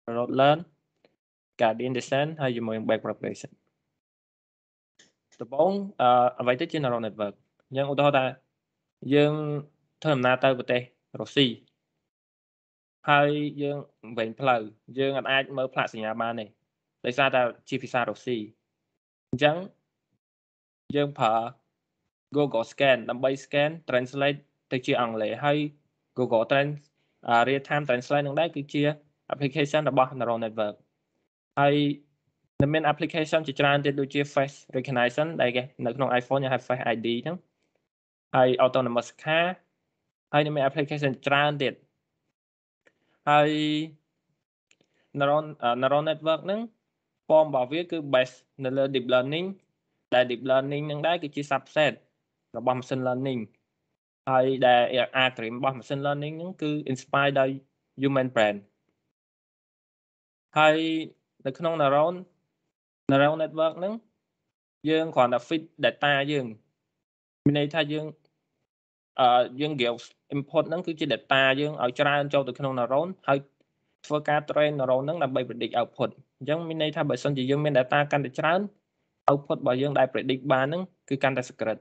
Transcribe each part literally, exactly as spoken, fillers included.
road learn gradient descent ហើយជាមួយនឹង backpropagation ដំបូងអឺអ្វីទៅជា neural network អញ្ចឹងឧទាហរណ៍ថាយើងធ្វើដំណើរទៅប្រទេសរុស្ស៊ីហើយយើងវែងផ្លូវយើងអាចមើលផ្លាកសញ្ញាបានទេដោយសារតែជាភាសារុស្ស៊ីអញ្ចឹងយើងប្រើ Google Scan ដើម្បី scan translate ទៅជាអង់គ្លេសហើយ Google Trans Real Time Translate នឹងដែរគឺជា application របស់ neural network ហើយនៅមាន application ជាច្រើនទៀតដូចជា face recognition ដែលគេនៅក្នុង iPhone យើងហៅ face ไอ ดี ហ្នឹងហើយ autonomous car ហើយនៅមាន application ច្រើនទៀតហើយ neural neural network ហ្នឹង form របស់វាគឺ base នៅលើ deep learning ដែល deep learning ហ្នឹងដែរគឺជា subset របស់ machine learning ហើយដែល algorithm របស់ machine learning ហ្នឹងគឺ inspired ដោយ human brain ហើយនៅក្នុង neural neural network ហ្នឹងយើងគ្រាន់តែ feed data យើងមានន័យថាយើងអឺយើង give input ហ្នឹងគឺជា data យើងឲ្យច្រើនចូលទៅក្នុង neuron ហើយធ្វើការ train neuron ហ្នឹងដើម្បី predict output អញ្ចឹងមានន័យថាបើសិនជាយើងមាន data កាន់តែច្រើន output របស់យើងដែល predict បានហ្នឹងគឺកាន់តែ secret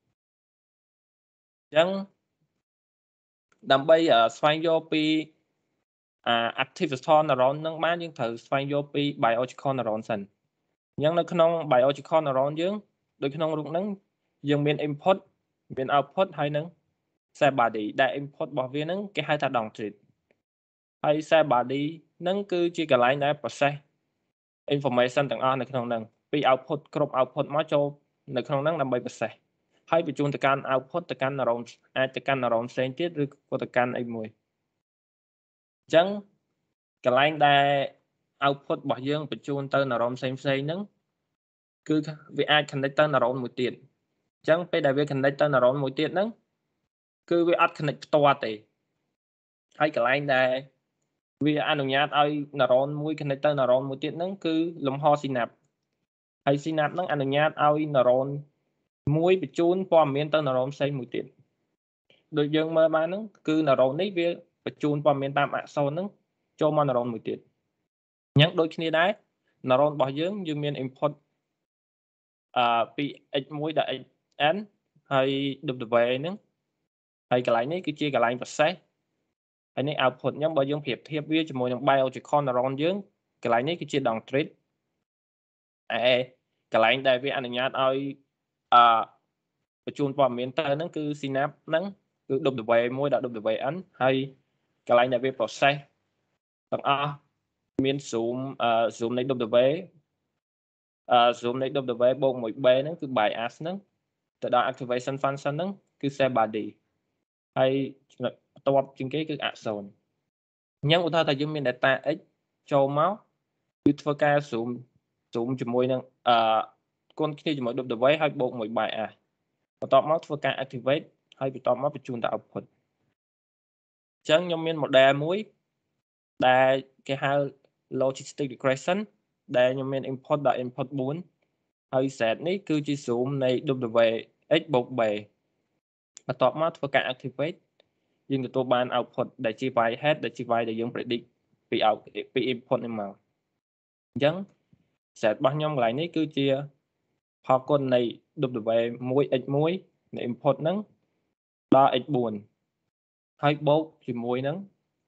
អញ្ចឹងដើម្បីស្វែងយល់ពីអា activator neuron ហ្នឹងបានយើងត្រូវស្វែងយល់ពី biological neuron សិនអញ្ចឹងនៅក្នុង biological neuron យើងដូចក្នុងរូបហ្នឹងយើងមាន input មាន output ហើយនឹង cell body ដែល input របស់វាហ្នឹងគេហៅថា dendrite ហើយ cell body ហ្នឹងគឺជាកន្លែងដែល process information ទាំងអស់នៅក្នុងហ្នឹងពី output គ្រប់ output មកចូលនៅក្នុងហ្នឹងដើម្បី process ហើយបញ្ជូនទៅកាន់ output ទៅកាន់ neuron អាចទៅកាន់ neuron ផ្សេងទៀតឬក៏ទៅកាន់អីមួយអញ្ចឹងកន្លែងដែល output របស់យើងបញ្ជូនទៅ neuron ផ្សេងផ្សេងហ្នឹងគឺវាអាច connect ទៅ neuron មួយទៀតអញ្ចឹងពេលដែលវា connect ទៅ neuron មួយទៀតហ្នឹងគឺវាអត់ connect ផ្ទាល់ទេហើយកន្លែងដែលវាអនុញ្ញាតឲ្យ neuron មួយ connect ទៅ neuron មួយទៀតហ្នឹងគឺលំហ synapse ហើយ synapse ហ្នឹងអនុញ្ញាតឲ្យ neuron មួយបញ្ជូនព័ត៌មានទៅ neuron ផ្សេងមួយទៀតដូចយើងមើលបានហ្នឹងគឺ neuron នេះវាបញ្ជូនព័ត៌មានតាមអក្សរហ្នឹងចូលមក neuron មួយទៀតអញ្ចឹងដូចគ្នាដែរ neuron របស់យើងយើងមាន input អឺពី x មួយដល់ xn ហើយ w ហ្នឹងហើយកន្លែងនេះគឺជាកន្លែង process ហើយនេះ output អញ្ចឹងបើយើងប្រៀបធៀបវាជាមួយនឹង biological neuron យើងកន្លែងនេះគឺជា dendrite ឯកន្លែងដែលវាអនុញ្ញាតឲ្យអឺបញ្ជូនព័ត៌មានទៅហ្នឹងគឺ synapse ហ្នឹងគឺ w មួយដល់ wn ហើយកន្លែងដែលវា process ទាំងអស់មាន zoom អឺ zoom នៃ w អឺ zoom នៃ w បូកមួយ b ហ្នឹងគឺ bias ហ្នឹងទៅដល់ activation function ហ្នឹងគឺ cell body ហើយចំណុចបន្ទាប់ជាងគេគឺ axon អញ្ចឹងឧទាហរណ៍ថាយើងមាន data x ចូលមកគឺធ្វើការ zoom zoom ជាមួយនឹងអឺគុណគ្នាជាមួយ w ហើយបូកមួយ bias បន្ទាប់មកធ្វើការ activate ហើយបន្ទាប់មកបញ្ជូនទៅ output អញ្ចឹងខ្ញុំមាន model មួយដែលគេហៅ logistic regression ដែលខ្ញុំមាន input ដល់ input បួនហើយ z នេះគឺជា zoom នៃ w x បូក b បន្ទាប់មកធ្វើការ activate យើងទទួលបាន output ដែលជា y head ដែលជា y ដែលយើង predict ពី out ពី input នេះមកអញ្ចឹង z របស់ខ្ញុំកន្លែងនេះគឺជាផលគុណនៃ w មួយ x មួយនៃ input ហ្នឹងដល់ x បួនហើយបូកជាមួយនឹង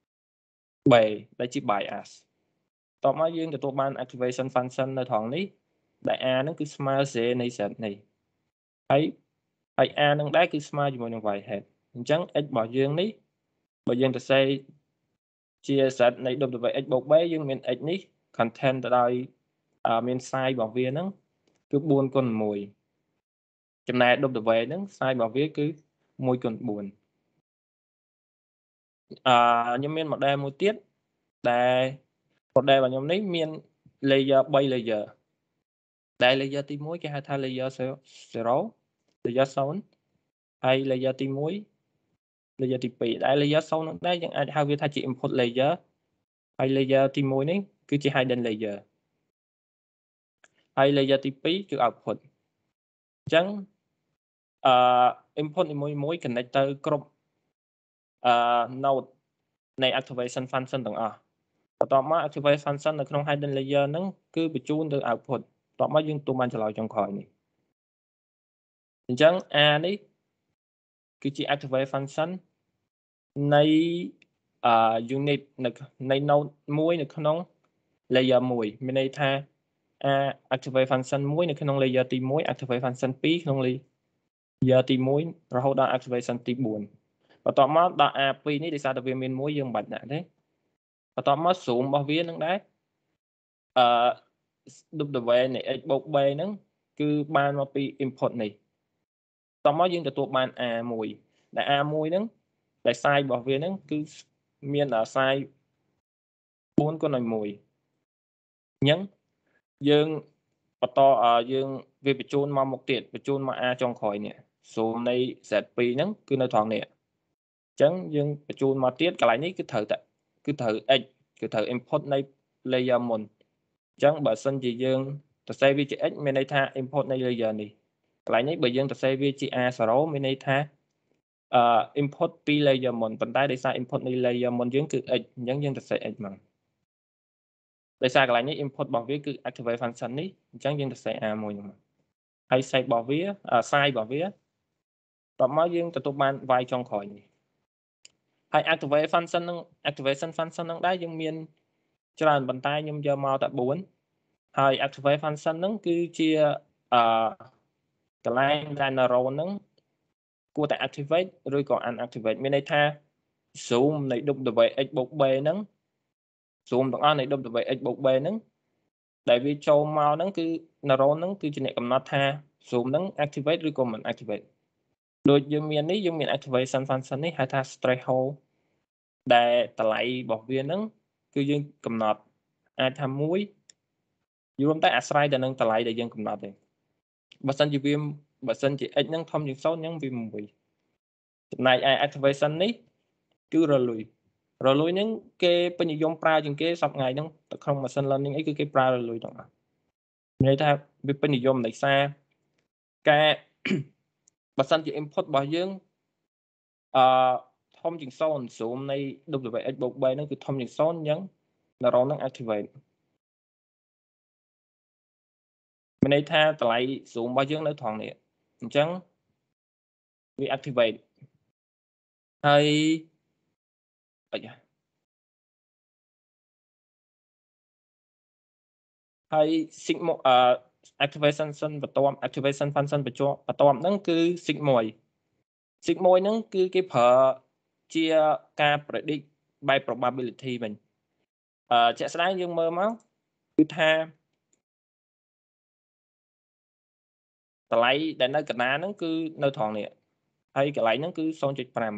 b ដែលជា bias តបមកយើងទទួលបាន activation function នៅត្រង់នេះដែល a ហ្នឹងគឺស្មើ z នៃ z នេះហើយហើយ a នឹងដែរគឺស្មើជាមួយនឹង y head អញ្ចឹង x របស់យើងនេះបើយើងសរសេរជា z នៃ w x បូក b យើងមាន x នេះ content ទៅដោយមាន size របស់វាហ្នឹងគឺបួនគុណមួយចំណែក w ហ្នឹង size របស់វាគឺមួយគុណបួនអឺខ្ញុំមាន model មួយទៀតដែល model របស់ខ្ញុំនេះមាន layer 3 layer ដែល layer ទីមួយគេហៅថា layer 0 layer 0ហើយ layer ទីមួយ layer ទីពីរដែល layer 0នោះដែរយើងអាចហៅវាថាជា input layer ហើយ layer ទីមួយនេះគឺជា hidden layer ហើយ layer ទីពីរគឺ output អញ្ចឹងអឺ input នីមួយៗ connect ទៅគ្រប់អឺ node នៃ activation function ទាំងអស់បន្ទាប់មក activate function នៅក្នុង hidden layer ហ្នឹងគឺបញ្ជូនទៅ output បន្ទាប់មកយើងទូបានចម្លើយចុងក្រោយនេះអញ្ចឹង A នេះគឺជា activate function នៃអឺ unit នៅនៃ node មួយនៅក្នុង layer មួយមានន័យថា A activate function មួយនៅក្នុង layer ទីមួយ activate function ពីរក្នុង layer ទីមួយរហូតដល់ activation ទីបួនបន្ទាប់មកដល់ A ពីរនេះដោយសារតែវាមានមួយយើងមិនបាច់ដាក់ទេបន្ទាប់មក zoom របស់វានឹងដែរអឺ W នៃ x បូក b ហ្នឹងគឺបានមកពី input នេះបន្ទាប់មកយើងទទួលបាន A មួយដែល A មួយហ្នឹងដែល size របស់វាហ្នឹងគឺមាន size បួនគុណឲ្យមួយអញ្ចឹងយើងបន្តយើងវាបញ្ជូនមកមុខទៀតបញ្ជូនមក A ចុងក្រោយនេះ zoom នៃ Z ពីរហ្នឹងគឺនៅត្រង់នេះអញ្ចឹងយើងបញ្ជូនមកទៀតកន្លែងនេះគឺត្រូវតែគឺត្រូវ x គឺត្រូវ input នៃ layer មុនអញ្ចឹងបើសិនជាយើងសរសេរវាជា x មានន័យថា input នៃ layer នេះកន្លែងនេះបើយើងសរសេរវាជា a zero មានន័យថាអឺ input ពី layer មុនប៉ុន្តែដោយសារ input នៃ layer មុនយើងគឺ x អញ្ចឹងយើងសរសេរ x មកដោយសារកន្លែងនេះ input របស់វាគឺ activate function នេះអញ្ចឹងយើងសរសេរ a មួយហ្នឹងមកហើយ size របស់វា size របស់វាតបមកយើងទទួលបាន y ចុងក្រោយនេះហើយ activate function នឹង activation function នឹងដែរយើងមានច្រើនប៉ុន្តែខ្ញុំយកមកតែបួនហើយ activate function ហ្នឹងគឺជាអឺកន្លែងដែល neuron ហ្នឹងគួរតែ activate ឬក៏ unactivate មានន័យថា zoom នៃ W x បូក b ហ្នឹង zoom ទាំងអស់នៃ W x បូក b ហ្នឹងដែលវាចូលមកហ្នឹងគឺ neuron ហ្នឹងគឺជាអ្នកកំណត់ថា zoom ហ្នឹង activate ឬក៏មិន activate ដូចយើងមាននេះយើងមាន activation function នេះហៅថា threshold ដែលតម្លៃរបស់វាហ្នឹងគឺយើងកំណត់អាចថាមួយយល់តែអាស្រ័យទៅនឹងតម្លៃដែលយើងកំណត់ទេបើសិនជាវាបើសិនជា x ហ្នឹងធំជាងศูนย์អញ្ចឹងវាមួយចំណែកឯ activation នេះគឺរលួយរលួយហ្នឹងគេពេញនិយមប្រើជាងគេសប្តាហ៍ហ្នឹងទៅក្នុង machine learning អីគឺគេប្រើរលួយទាំងអស់មានន័យថាវាពេញនិយមដោយសារការបើសិនជា input របស់យើងអឺធំជាងศูนย์ zoom នៃ W x បូក b ហ្នឹងគឺធំជាងศูนย์អញ្ចឹង neuron ហ្នឹង activate មានន័យថាតម្លៃ zoom របស់យើងនៅត្រង់នេះអញ្ចឹងវា activate ហើយអីហើយ sigma អឺ activation function បន្ទាប់ activation function បញ្ជាប់បន្ទាប់ហ្នឹងគឺ sigmoid sigmoid ហ្នឹងគឺគេប្រើជាការ predict បែប probability វិញអឺជាក់ស្ដែងយើងមើលមកគឺថាតម្លៃដែលនៅកណ្ដាលហ្នឹងគឺនៅត្រង់នេះហើយកន្លែងហ្នឹងគឺ ศูนย์จุดห้า អ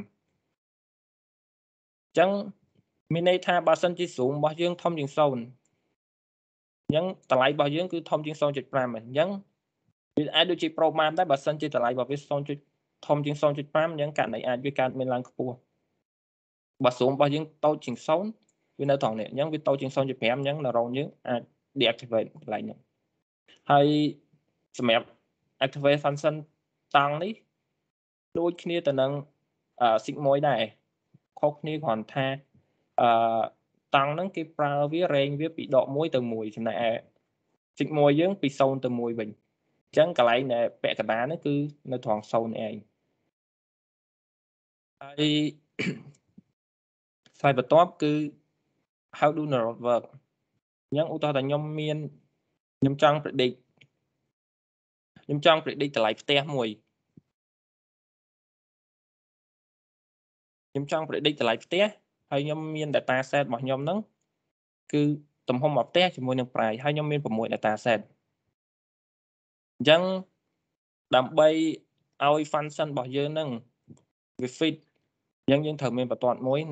ញ្ចឹងមានន័យថាបើសិនជា zoom របស់យើងធំជាងศูนย์អញ្ចឹងតម្លៃរបស់យើងគឺធំជាង ศูนย์จุดห้า អញ្ចឹងវាអាចដូចជា program ដែរបើសិនជាតម្លៃរបស់វា ศูนย์ធំជាង ศูนย์จุดห้า អញ្ចឹងករណីអាចវាកើតមានឡើងខ្ពស់បើ zoom របស់យើងតូចជាងศูนย์វានៅត្រង់នេះអញ្ចឹងវាតូចជាង ศูนย์จุดห้า អញ្ចឹង neuron យើងអាច deactivate កន្លែងហ្នឹងហើយសម្រាប់ activate function តង់នេះដូចគ្នាទៅនឹង sigmoid ដែរខុសគ្នាគ្រាន់ថាអឺតង់ហ្នឹងគេប្រើវា range វាពីដកមួយទៅមួយចំណែកឯ sigmoid យើងពីศูนย์ទៅមួយវិញអញ្ចឹងកន្លែងដែលពាក់កណ្ដាលហ្នឹងគឺនៅត្រង់ศูนย์ឯងហើយ slide បន្ទាប់គឺ how do neural work អញ្ចឹងឧទាហរណ៍ថាខ្ញុំមានខ្ញុំចង់ predict ខ្ញុំចង់ predict តម្លៃផ្ទះមួយខ្ញុំចង់ predict តម្លៃផ្ទះហើយខ្ញុំមាន data set របស់ខ្ញុំហ្នឹងគឺទំហំរបស់ផ្ទះជាមួយនឹង price ហើយខ្ញុំមាន៦ data set អញ្ចឹងដើម្បីឲ្យ function របស់យើងហ្នឹងវា fit អញ្ចឹងយើងត្រូវមានបន្ទាត់មួយ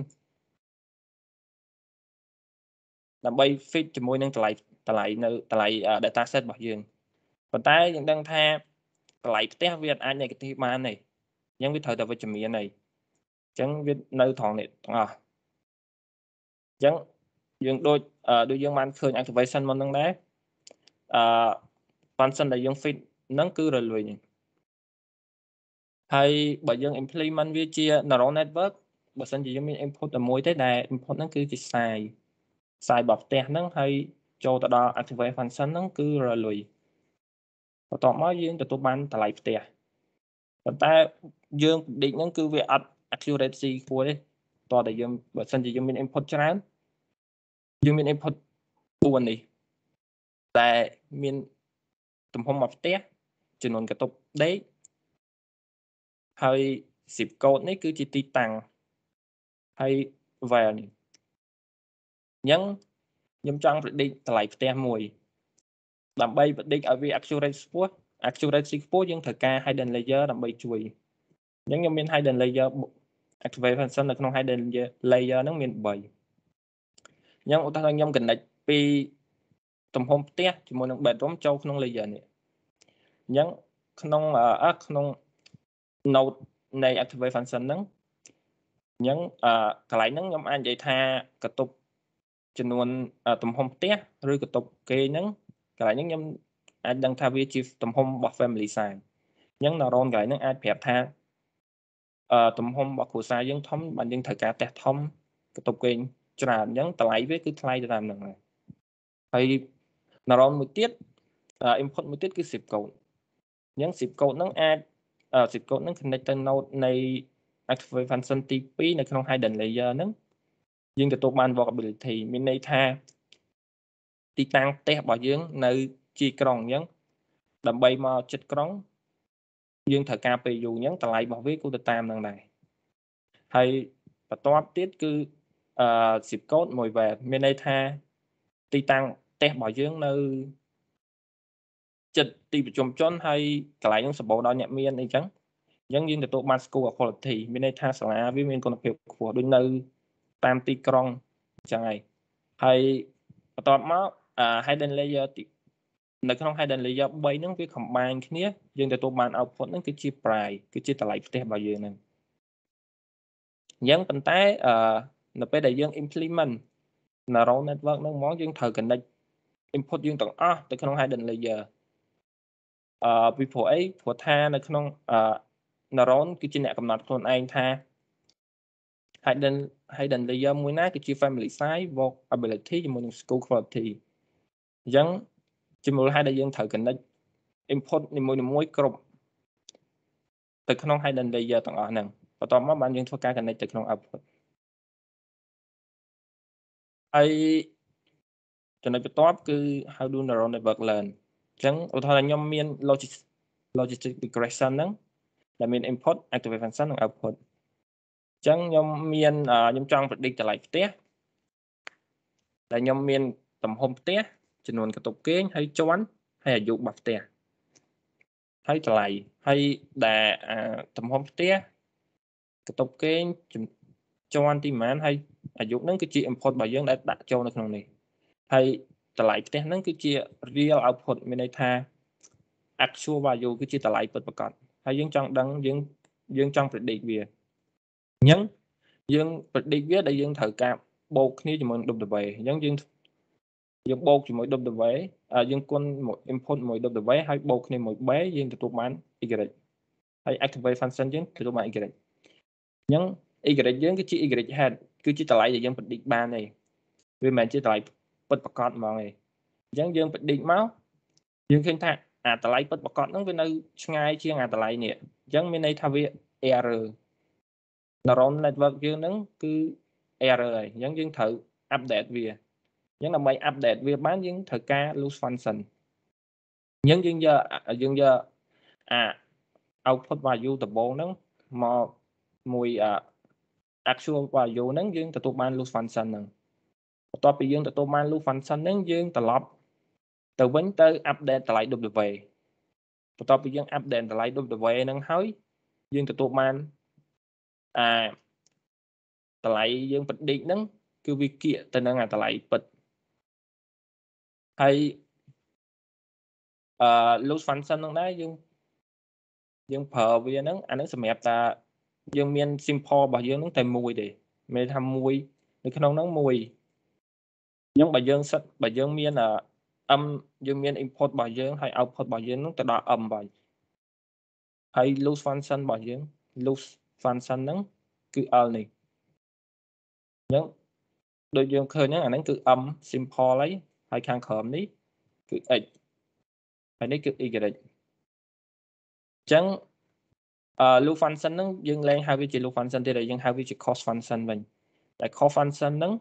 ដើម្បី fit ជាមួយនឹងតម្លៃតម្លៃនៅតម្លៃ data set របស់យើងប៉ុន្តែយើងដឹងថាតម្លៃផ្ទះវាអាច negative បានទេអញ្ចឹងវាត្រូវតែវិជ្ជមានហើយអញ្ចឹងវានៅត្រង់នេះទាំងអស់អញ្ចឹងយើងដូចដូចយើងបានឃើញ activation មុនហ្នឹងដែរអឺ function ដែលយើង fit ហ្នឹងគឺរលួយនេះហើយបើយើង implement វាជា neural network បើសិនជាយើងមាន input តែមួយទេដែល input ហ្នឹងគឺជា size size របស់ផ្ទះហ្នឹងហើយចូលទៅដល់ activate function ហ្នឹងគឺរលុយបន្ទាប់មកយើងទទួលបានតម្លៃផ្ទះប៉ុន្តែយើង predict ហ្នឹងគឺវាអត់ accuracy ខ្ពស់ទេតោះតែយើងបើសិនជាយើងមាន input ច្រើនយើងមាន input ៤នេះតែមានទំហំរបស់ផ្ទះចំនួនកន្ទប់ដេកហើយ zip code នេះគឺជាទីតាំងហើយ val នេះអញ្ចឹងខ្ញុំចង់ predict តម្លៃផ្ទះមួយដើម្បី predict ឲ្យវា accurate ខ្ពស់ accuracy ខ្ពស់យើងត្រូវការ hidden layer ដើម្បីជួយអញ្ចឹងខ្ញុំមាន hidden layer activate function នៅក្នុង hidden layer ហ្នឹងមាន3អញ្ចឹងឧទាហរណ៍ខ្ញុំ connect ពីទំហំផ្ទះជាមួយនឹង bedroom ចូលក្នុង layer នេះអញ្ចឹងក្នុងអឺក្នុង node នៃ activate function ហ្នឹងអញ្ចឹងអឺកន្លែងហ្នឹងខ្ញុំអាចនិយាយថាកន្ទប់ចំនួនទំហំផ្ទះឬកន្ទប់គេហ្នឹងកន្លែងហ្នឹងខ្ញុំអាចដឹងថាវាជាទំហំរបស់ family size អញ្ចឹង neuron កន្លែងហ្នឹងអាចប្រាប់ថាអឺទំហំរបស់គ្រួសារយើងធំបានយើងត្រូវការផ្ទះធំកន្ទប់គេច្រើនអញ្ចឹងតម្លៃវាគឺថ្លៃទៅតាមហ្នឹងហើយ neuron មួយទៀត input មួយទៀតគឺ zip code អញ្ចឹង zip code ហ្នឹងអាច zip code ហ្នឹង connect ទៅ node នៃ activate function ទី2នៅក្នុង hidden layer ហ្នឹងយើងទទួលបាន workability មានន័យថាទីតាំងផ្ទះរបស់យើងនៅជាក្រុងអញ្ចឹងដើម្បីមកចិត្តក្រុងយើងត្រូវការពេលយូរអញ្ចឹងតម្លៃរបស់វាគឺទៅតាមហ្នឹងដែរហើយបន្ទាប់ទៀតគឺអឺ zip code មួយ web មានន័យថាទីតាំងផ្ទះរបស់យើងនៅចិត្តទីប្រជុំជនហើយកន្លែងហ្នឹងសម្បូរដោយអ្នកមានអីចឹងអញ្ចឹងយើងទទួលបាន score quality មានន័យថាសាលាវាមានគុណភាពខ្ពស់ដូចនៅតាមទីក្រុងអញ្ចឹងហើយហើយបន្ទាប់មក hidden layer នៅក្នុង hidden layer 3ហ្នឹងវា combine គ្នាយើងទទួលបាន output ហ្នឹងគឺជា price គឺជាតម្លៃផ្ទះរបស់យើងហ្នឹងអញ្ចឹងប៉ុន្តែអឺនៅពេលដែលយើង implement neural network ហ្នឹងមកយើងត្រូវ connect input យើងទាំងអស់ទៅក្នុង hidden layer អឺពីព្រោះអីព្រោះថានៅក្នុងអឺ neuron គឺជាអ្នកកំណត់ខ្លួនឯងថា hidden hidden layer មួយណាគឺជា family size workability ជាមួយនឹង score quality អញ្ចឹងជាមូលហេតុដែលយើងត្រូវ connect input នីមួយៗគ្រប់ទៅក្នុង hidden layer ទាំងអស់ហ្នឹងបន្ទាប់មកបានយើងធ្វើការ connect ទៅក្នុង output ហើយចំណុចបន្ទាប់គឺ how do neural network learn អញ្ចឹងឧទាហរណ៍ខ្ញុំមាន logic logistic regression ហ្នឹងដែលមាន input activate function និង output អញ្ចឹងខ្ញុំមានខ្ញុំចង់ predict តម្លៃផ្ទះដែលខ្ញុំមានទំហំផ្ទះចំនួនកន្ទប់គេងហើយជាន់ហើយអាយុរបស់ផ្ទះហើយតម្លៃហើយដែលទំហំផ្ទះកន្ទប់គេងជាន់ទីប៉ុន្មានហើយអាយុហ្នឹងគឺជា input របស់យើងដែលដាក់ចូលនៅក្នុងនេះហើយតម្លៃផ្ទះហ្នឹងគឺជា real output មានន័យថា actual value គឺជាតម្លៃពិតប្រាកដហើយយើងចង់ដឹងយើងយើងចង់ predict វាអញ្ចឹងយើង predict វាដែលយើងត្រូវការបូកគ្នាជាមួយ W អញ្ចឹងយើងយើងបូកជាមួយ W យើងគុណមួយ input មួយ W ហើយបូកគ្នាមួយ B យើងទទួលបាន Y ហើយ activate function យើងទទួលបាន Y អញ្ចឹង Y យើងគឺជា Y hat គឺជាតម្លៃដែលយើង predict បានទេវាមិនមែនជាតម្លៃពិតប្រាកដហ្មងទេអញ្ចឹងយើង predict មកយើងឃើញថាអាតម្លៃពិតប្រាកដហ្នឹងវានៅឆ្ងាយជាងអាតម្លៃនេះអញ្ចឹងមានន័យថាវា error neural network យើងហ្នឹងគឺ error ហើយអញ្ចឹងយើងត្រូវ update វាអញ្ចឹងដើម្បី update វាបានយើងត្រូវការ loss function អញ្ចឹងយើងយកយើងយកអា output value ដំបូងហ្នឹងមកមួយ actual value ហ្នឹងយើងទទួលបាន loss function ហ្នឹងបន្ទាប់ពីយើងទទួលបាន loss function ហ្នឹងយើងត្រឡប់ទៅវិញទៅ update តម្លៃ W បន្ទាប់ពីយើង update តម្លៃ W ហ្នឹងហើយយើងទទួលបានអាតម្លៃយើង predict ហ្នឹងគឺវាគៀកទៅនឹងអាតម្លៃពិតហើយអឺ loss function ហ្នឹងដែរយើងយើងប្រើវាហ្នឹងអាហ្នឹងសម្រាប់តាយើងមាន simple របស់យើងហ្នឹងតែមួយទេមានថាមួយនៅក្នុងហ្នឹងមួយអញ្ចឹងបើយើងសិតបើយើងមាន m យើងមាន input របស់យើងហើយ output របស់យើងហ្នឹងទៅដល់ m ហើយហើយ loss function របស់យើង loss function ហ្នឹងគឺ L នេះអញ្ចឹង đôi dương khơi nhá anh cứ âm simple lấy hai khang khóm ní cứ x hay ní cứ y chẳng loop function nó dương lên hai vị trí loop function thì là dương hai vị trí cost function mình tại cost function nó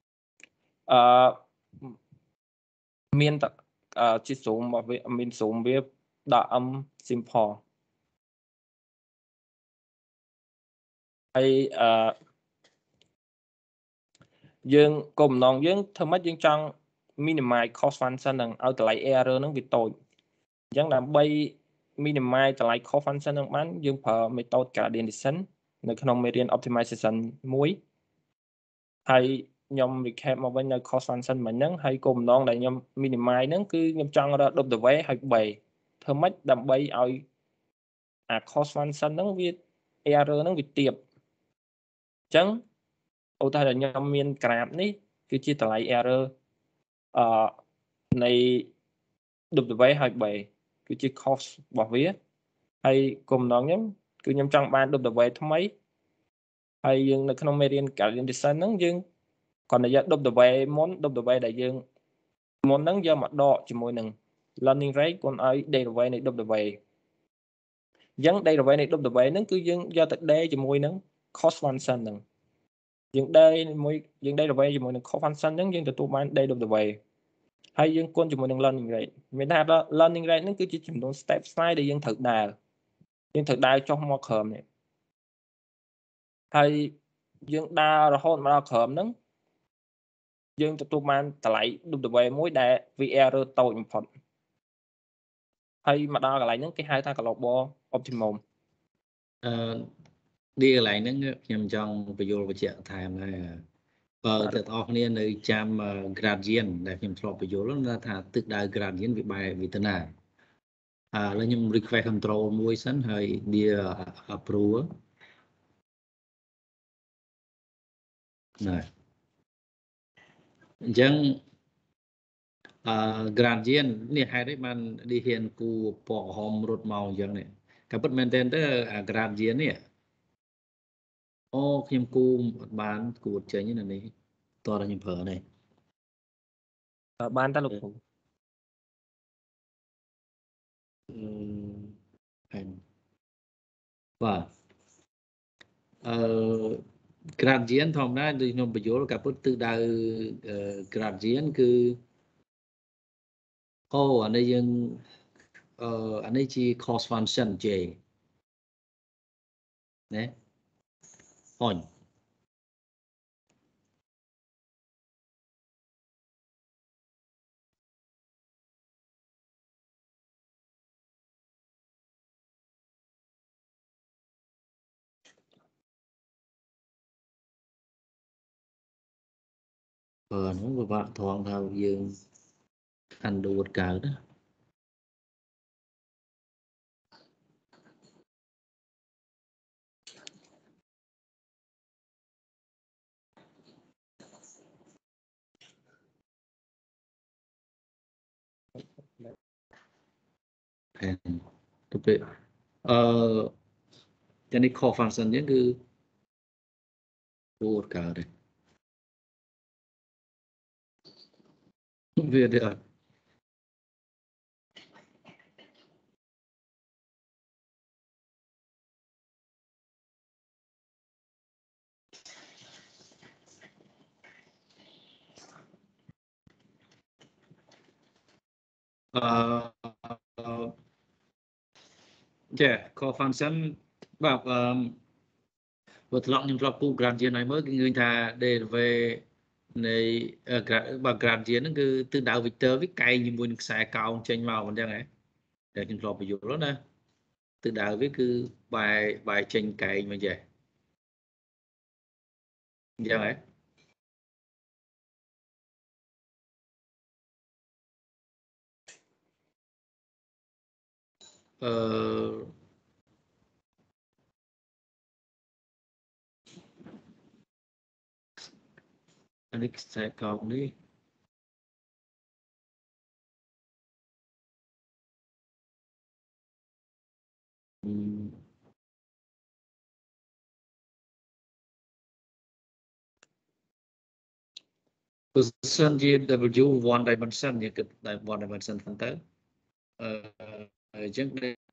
miền tập chỉ số mà về miền số về đã âm simple hay dương cùng non dương thơm mất dương trong minimize cost function đằng ở lại error nó bị tội chẳng làm bay minimize lại cost function nó bán dương phở method gradientในក្នុងមេរៀន optimization មួយហើយខ្ញុំ recap មកវិញនៅ cost function មិញហ្នឹងហើយគោលបំណងដែលខ្ញុំ minimize ហ្នឹងគឺខ្ញុំចង់រក w ហើយ b ធ្វើម៉េចដើម្បីឲ្យអា cost function ហ្នឹងវា error ហ្នឹងវាទាបអញ្ចឹងឧទាហរណ៍ខ្ញុំមាន graph នេះគឺជាតម្លៃ error អឺនៃ w ហើយ b គឺជា cost របស់វាហើយគោលបំណងខ្ញុំគឺខ្ញុំចង់បាន w ថ្មីហើយយើងនៅក្នុងមេរៀន gradient descent ហ្នឹងយើងគាត់និយាយ w មុន w ដែលយើងមុនហ្នឹងយកមកដកជាមួយនឹង learning rate គុណឲ្យ derivative នៃ w អញ្ចឹង derivative នៃ w ហ្នឹងគឺយើងយកទៅ d ជាមួយនឹង cost function ហ្នឹងយើង d ជាមួយយើង derivative ជាមួយនឹង cost function ហ្នឹងយើងទទួលបាន dw ហើយយើងគុណជាមួយនឹង learning rate មានថា learning rate ហ្នឹងគឺជាចំនួន step size ដែលយើងត្រូវដើរយើងត្រូវដើរចុះមកក្រោមនេះហើយយើងដើររហូតមកដល់ក្រោមហ្នឹងយើងទទួលបានតម្លៃ w មួយដែល វា error តូចបំផុតហើយមកដល់កន្លែងហ្នឹងគេហៅថា global optimum អឺនេះកន្លែងហ្នឹងខ្ញុំចង់បញ្យល់បញ្ជាក់ថែមដែរបើទាំងអស់គ្នានៅចាំ gradient ដែលខ្ញុំធ្លាប់បញ្យល់ថាទឹកដៅ gradient វាបែបវាទៅណាឥឡូវខ្ញុំ request control មួយសិនហើយ dia approve ណែអញ្ចឹងអឺ gradient នេះហេតុអីបាននេះហ៊ានគូពណ៌ក្រហមរត់មកអញ្ចឹងនេះតែពិតមែនទែនទៅអា gradient នេះអូខ្ញុំគូអត់បានគូអត់ចេញណានេះតោះតែខ្ញុំប្រើនេះបានតើលោកគ្រូអឺហើយបាទអឺ gradient ធម្មតាដូចខ្ញុំបញ្យល់កាពុតទិសដៅ gradient គឺអូអានេះយើងអឺអានេះជា cost function j ណាអញបើហ្នឹងពិបាកថងថាយើង undo អត់កើតណាទៅពេលអឺតែនេះ cost function នេះគឺអូអត់កើតទេវាទេអត់អឺចា cost function បាទអឺបើធ្លាប់ខ្ញុំធ្លាប់ពូ gradient ឲ្យមើលគឺឃើញថា derivative នៃបើ gradient ហ្នឹងគឺទិសដៅ vector វាកែងជាមួយនឹងខ្សែកោងចេញមកអញ្ចឹងហ៎តែខ្ញុំធ្លាប់បញ្យល់ណាទិសដៅវាគឺបែរបែរចេញកែងមកចេះអញ្ចឹងហ៎អឺអានេះខ្សែកោងនេះ Personជា W one dimension ជាគិតតែ one dimension ហ្នឹងទៅអឺអញ្ចឹង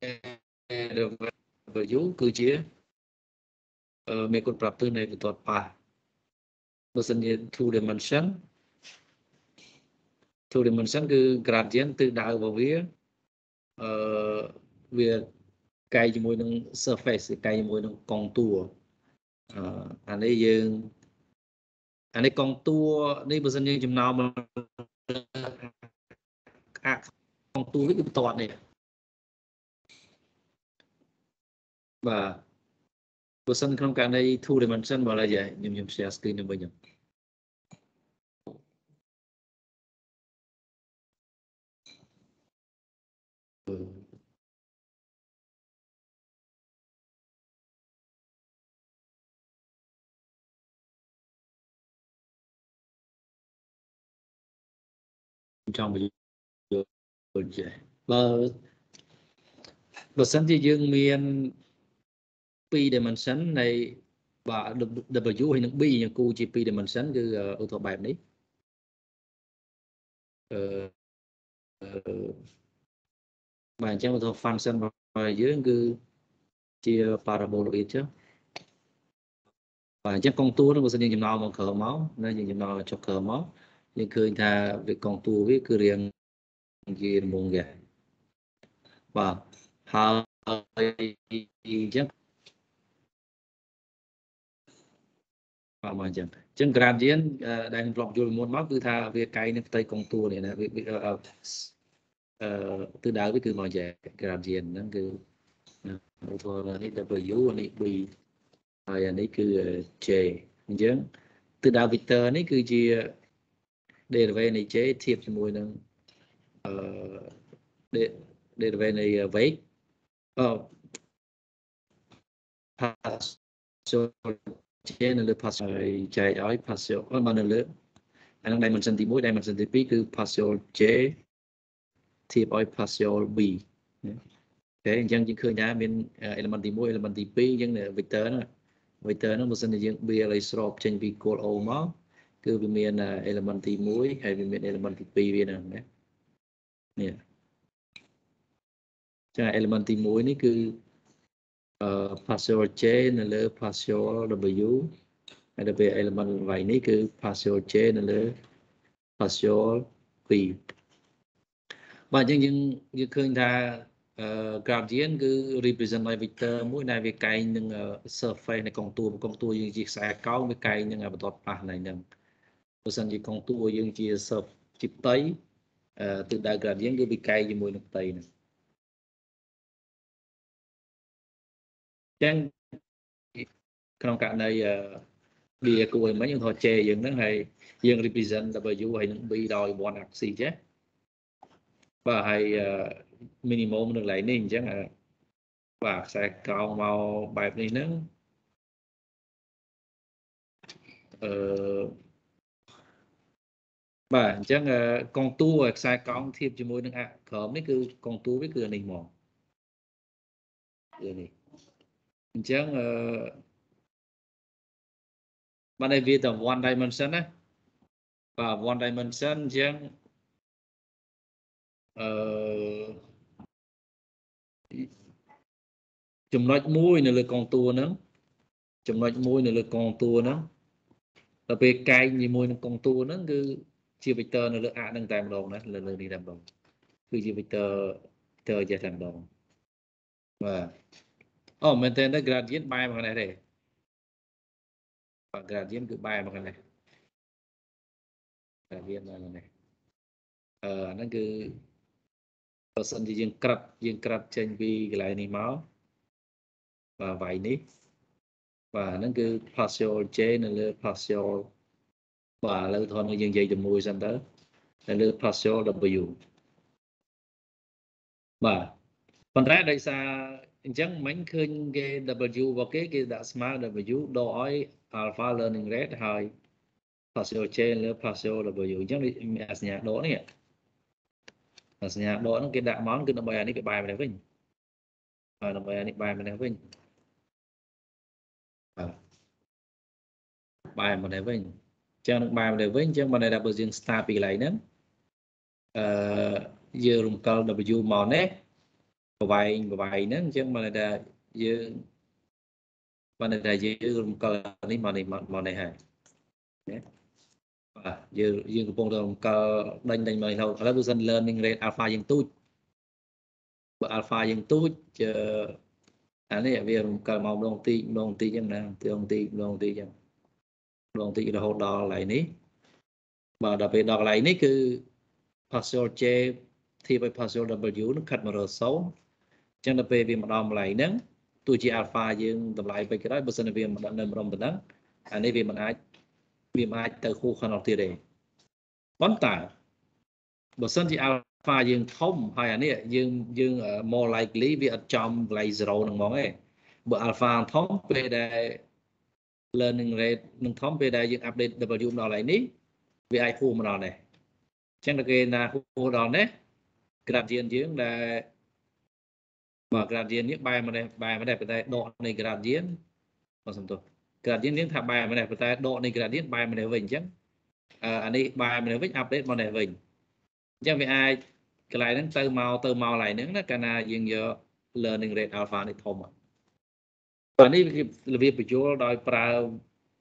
W គឺជាអឺមានគុណប្រាប់ទិសនៃបន្ទាត់ប៉ះបើសិនជា two dimension two dimension គឺ gradient ទិសដៅរបស់វាអឺវាកែកជាមួយនឹង surface កែកជាមួយនឹង contour អឺអានេះយើងអានេះ contour នេះបើសិនយើងចំណោមអា contour នេះគឺបន្ទាត់នេះបាទបើសិនក្នុងករណី two dimension បើឡើយខ្ញុំខ្ញុំ share screen នឹងវិញខ្ញុំចង់បញ្យល់ចេះបើបើសិនជាយើងមាន two dimension នៃបាទ W ហើយនឹង B យើងគូជា two dimension គឺឧទាហរណ៍បែបនេះអឺបាទអញ្ចឹងឧទាហរណ៍ function របស់យើងគឺជា paraboloid ចុះបាទអញ្ចឹង contour នោះបើសិនយើងចំណោមមកក្រោមមកណាយើងចំណោមចុះក្រោមមកយើងឃើញថាវា contour វាគឺរាងជារង្វង់នេះបាទហើយអញ្ចឹងបាទមកអញ្ចឹងអញ្ចឹង gradient ដែលខ្ញុំធ្លាប់យល់មុនមកគឺថាវាកែងនឹងផ្ទៃ contour នេះណាវាអឺទិសដៅវាគឺមកចេះ gradient ហ្នឹងគឺឧទាហរណ៍នេះ W នេះ B ហើយអានេះគឺ J អញ្ចឹងទិសដៅ vector នេះគឺជា derivative នៃ J ធៀបជាមួយនឹងអឺ derivative នៃ weight អឺ partial J នៅលើ partial ចែកឲ្យ partial មកនៅលើអានឹង dimension ទីone dimension ទីtwoគឺ partial J ធៀបឲ្យ partial B អូខេអញ្ចឹងយើងឃើញថាមាន element ទីone element ទីtwoអញ្ចឹង vector ហ្នឹង vector ហ្នឹងបើសិនជាយើងបៀឲ្យស្របចេញពីគោល O មកគឺវាមាន element ទីoneហើយវាមាន element ទីtwoវាហ្នឹងណានេះចា element ទីoneនេះគឺអឺ partial J នៅលើ partial W ហើយដល់ពេល element វាយនេះគឺ partial J នៅលើ partial B បាទអញ្ចឹងយើងយើងឃើញថា gradient គឺ represent ដោយ vector មួយដែលវាកែងនឹង surface នៃ contour contour យើងជាខ្សែកោងវាកែងនឹងបន្ទាត់ប៉ះហ្នឹងហ្នឹងបើសិនជា contour យើងជា surface ជាផ្ទៃទិសដៅ gradient គឺវាកែងជាមួយនឹងផ្ទៃហ្នឹងអញ្ចឹងក្នុងករណីវាគួរឲ្យមិញយើងថត J យើងហ្នឹងហើយយើង represent W ហើយនឹង B ដោយ one axis ចេះបាទហើយ minimum នៅកន្លែងនេះអញ្ចឹងបាទខ្សែកោងមកបែបនេះហ្នឹងអឺបាទអញ្ចឹង contour ខ្សែកោងធៀបជាមួយនឹងអាក្រោមនេះគឺ contour វាគឺអានេះមកគឺនេះអញ្ចឹងអឺបានតែវាតែ one dimension ណាបាទ one dimension អញ្ចឹងអឺចំណុចមួយនៅលើ contour ហ្នឹងចំណុចមួយនៅលើ contour ហ្នឹងដល់ពេលកែងជាមួយនឹង contour ហ្នឹងគឺជា vector នៅលើ A ហ្នឹងតែម្ដងណាលើលើនេះតែម្ដងគឺជា vector vector ចេះតែម្ដងបាទអូមែនតើ gradient បែរមកនេះទេបាទ gradient គឺបែរមកនេះ gradient មកនេះអឺអាហ្នឹងគឺបើសិនជាយើងក្រិតយើងក្រិតចេញពីកន្លែងនេះមកបាទវាយនេះបាទហ្នឹងគឺ partial J នៅលើ partial បាទឥឡូវថតយើងនិយាយជាមួយសិនទៅនៅលើ partial W បាទប៉ុន្តែដោយសារអញ្ចឹងមិញឃើញគេ W របស់គេគេដាក់ស្មើ W ដកឲ្យ alpha learning rate ហើយ partial J លើ partial W អញ្ចឹងមានសញ្ញាដកនេះសញ្ញាដកហ្នឹងគេដាក់មកគឺដើម្បីអានេះវាបែរមកនេះវិញហើយដើម្បីអានេះបែរមកនេះវិញបាទបែរមកនេះវិញ cho nó bài để với chứ mà này là bởi dương star bị lại nữa dương rung câu W màu nét vài vài nữa chứ mà này là dương mà này là dương rung câu này màu này màu này hả dương dương phong rung câu đánh đánh màu đâu là busan learning rate alpha dương tút alpha dương tút anh ấy bây giờ cần màu đồng ti đồng ti chẳng nào thì đồng ti đồng ti chẳng đồng ti là hỗ đo lại ní mà đặc biệt đo lại ní cứ partial J thì với partial W nó khát mà rồi xấu chẳng đặc biệt vì mà đo lại nắng tôi chỉ alpha dương tập lại với cái đó bởi vì mà nên đồng tình nắng anh ấy vì mình ai vì mà ai từ khu khăn học tiêu đề vấn tả bởi vì alpha dương thông hay anh ấy dương dương more likely vì ở trong lại zero nâng mong ấy bởi alpha thông về đây learning rate nâng thông về đây dương update W đó lại ní vì ai khu mà đó này chẳng là cái là khu đó đấy gradient dương là mà gradient những bài mà đây bài mà đây phải độ này gradient mà xong rồi gradient những thằng bài mà đây phải độ này gradient bài mà đây mình chứ anh ấy bài mà đây với update mà đây mình chẳng vì ai cái này nó từ màu từ màu lại nữa nó cái nào dương giờ learning rate alpha này thông mà và này là việc visual đòi prao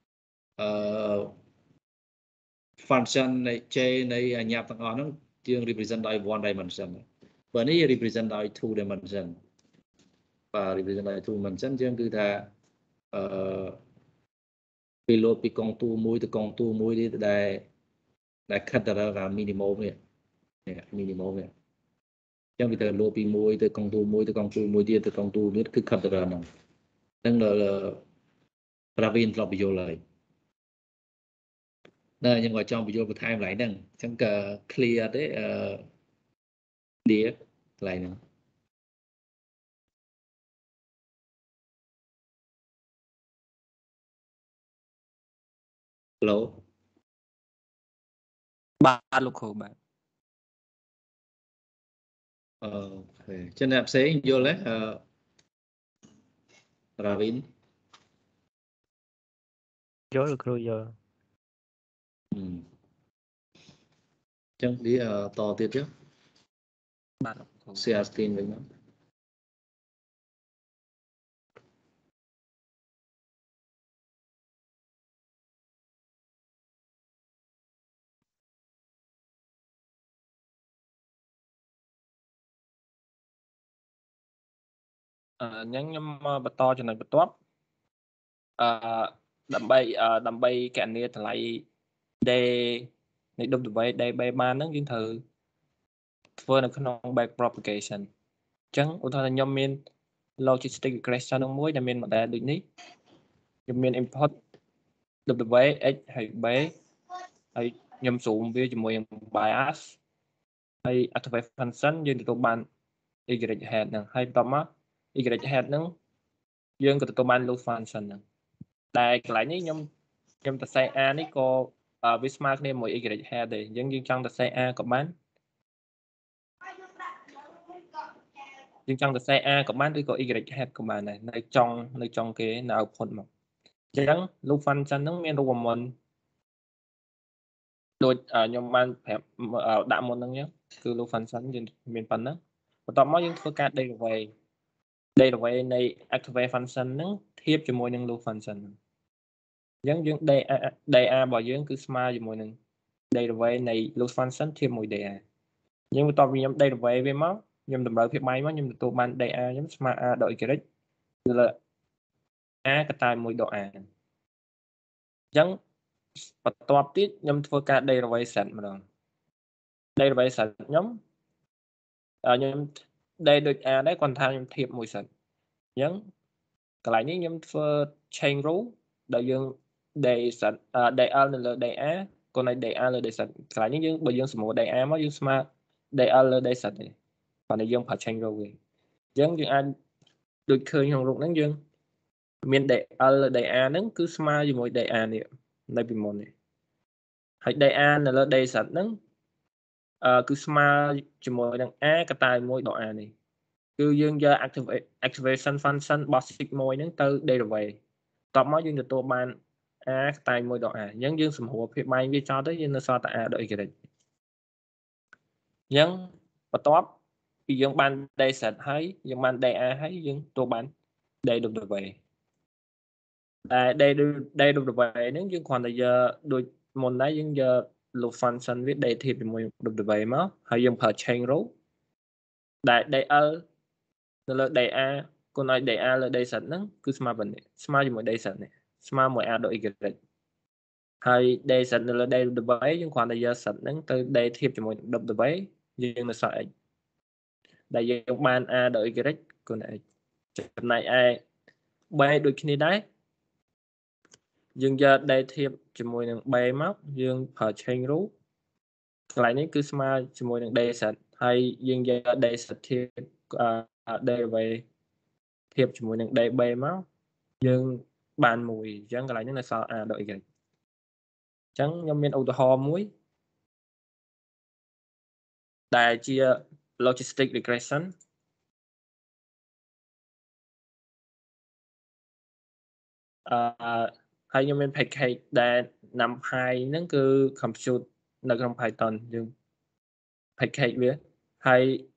function này J này nhập thằng nó chương represent đòi one dimension và này represent đòi two dimension và represent đòi two dimension chương cứ là pilot bị con tu mũi từ con tu mũi đi đây là cắt ra là minimum này minimum này trong vì từ lô bị mũi từ con tu mũi từ con tu mũi đi từ con tu biết cứ cắt ra nó đang là Pravin lọc vô lời đây nhưng mà trong video time lại nè chẳng cờ clear đấy đĩa lại nữa hello ba lục khổ bạn ok cho nên sẽ vô lấy Pravin vô được rồi giờ chẳng đi to tiếp chứ share screen với nó nhấn nhâm bật to cho này bật top đầm bay đầm bay cạn nia lại đây này đâm bay đây bay ba nó những thứ vừa là không back propagation chẳng ủa thôi nhâm miền logistic regression nó muối nhâm miền mà đã được ní nhâm miền import đâm bay x hay b hay nhâm xuống với cho môi bias hay activate function như tụi bạn y head nè hay tóm á y head nó dương của tụi bạn loop function nè đại lại ní nhâm nhâm ta say a ní cô ở với smart name mỗi y head để dân dương trong ta say a của bạn dương trong ta say a của bạn đi có y head của bạn này nơi trong nơi trong cái nào output mà chẳng loop function nó miền đồ mình đôi ở nhâm bạn phải ở đạm một năng nhé cứ loop function trên miền phần đó và tóm mỗi những thứ cát đây là về đây là về này activate function nó tiếp cho mỗi những loop function giống như đây a đây a bảo dưỡng cứ smart cho mỗi những đây là về này loop function thêm mỗi đề a nhưng mà tao vì nhóm đây là về về máu nhưng tầm lợi phía máy mà nhưng tụi bạn đây a giống smart a đợi cái đấy là a cái tài mỗi độ a giống và top tiết nhóm thua cả đây là về sẵn mà rồi đây là về sẵn nhóm ở nhóm đây được a đấy còn tham nhóm thiệp mùi sẵn giống cái lại những nhóm chain rule đại dương để sẵn đại a là đại a còn này đại a là đại sẵn cái lại những bởi dương số một đại a mới dương smart đại a là đại sẵn này còn này dương phải chain rule giống như anh được khơi hồng rụng nắng dương miền đại a là đại a nắng cứ smart như mỗi đại a này đây bị một này hay đại a là đại sẵn nắng cứ smart cho mỗi đằng a cái tài mỗi độ a này cứ dương giờ activate activation function basic môi nắng từ đây là về tập mới dương được tô ban a tại mỗi độ a nhưng dương sầm hùa phía bay với cho tới dương nó so tại a đợi cái đấy nhưng và top vì dương ban đây sạch thấy dương ban đây a thấy dương tô bán đây được được vậy đây đây được đây được được vậy nếu dương còn là giờ đôi môn đấy dương giờ lục function viết đây thì mình được được vậy mà hay dương per chain rule đại đây ơ là đây a con nói đây a là đây sạch nó cứ smart vấn đề smart mỗi đây sạch này smart mỗi a đợi cái đấy hay đây sạch là đây được vậy nhưng còn là giờ sạch nó từ đây thiệp cho mỗi được được vậy nhưng là sợ đại dương ban a đợi cái đấy con này này a b đôi khi đấy dương giờ đây thiệp cho mỗi b móc dương per chain rule lại này cứ smart cho mỗi đây sạch hay dương giờ đây sạch thiệp đây về thiệp cho mỗi đây b móc dương bàn mùi chẳng lại những là sao à đợi cái chẳng nhóm miền auto home muối đại chia logistic regression à, hay nhóm miền package đại năm hai nó cứ compute là trong Python nhưng package viết hay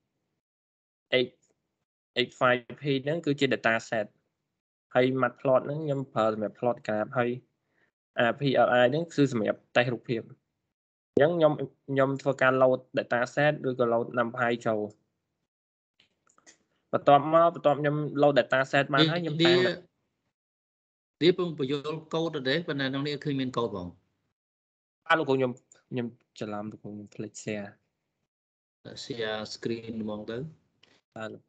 eight five p nó cứ chia data set hay mặt plot nó nhóm per map plot cả hay à pê lờ i nó sư sầm nhập tay rụp hiệp nhấn nhóm nhóm for can load data set rồi có load năm hai châu và tóm và tóm nhóm load data set mà thấy nhóm đi đi bằng bây giờ code đấy bên này nó đi khi mình code vào ba lúc nhóm nhómจะlàm được một plate share share screen mong tới ba lúc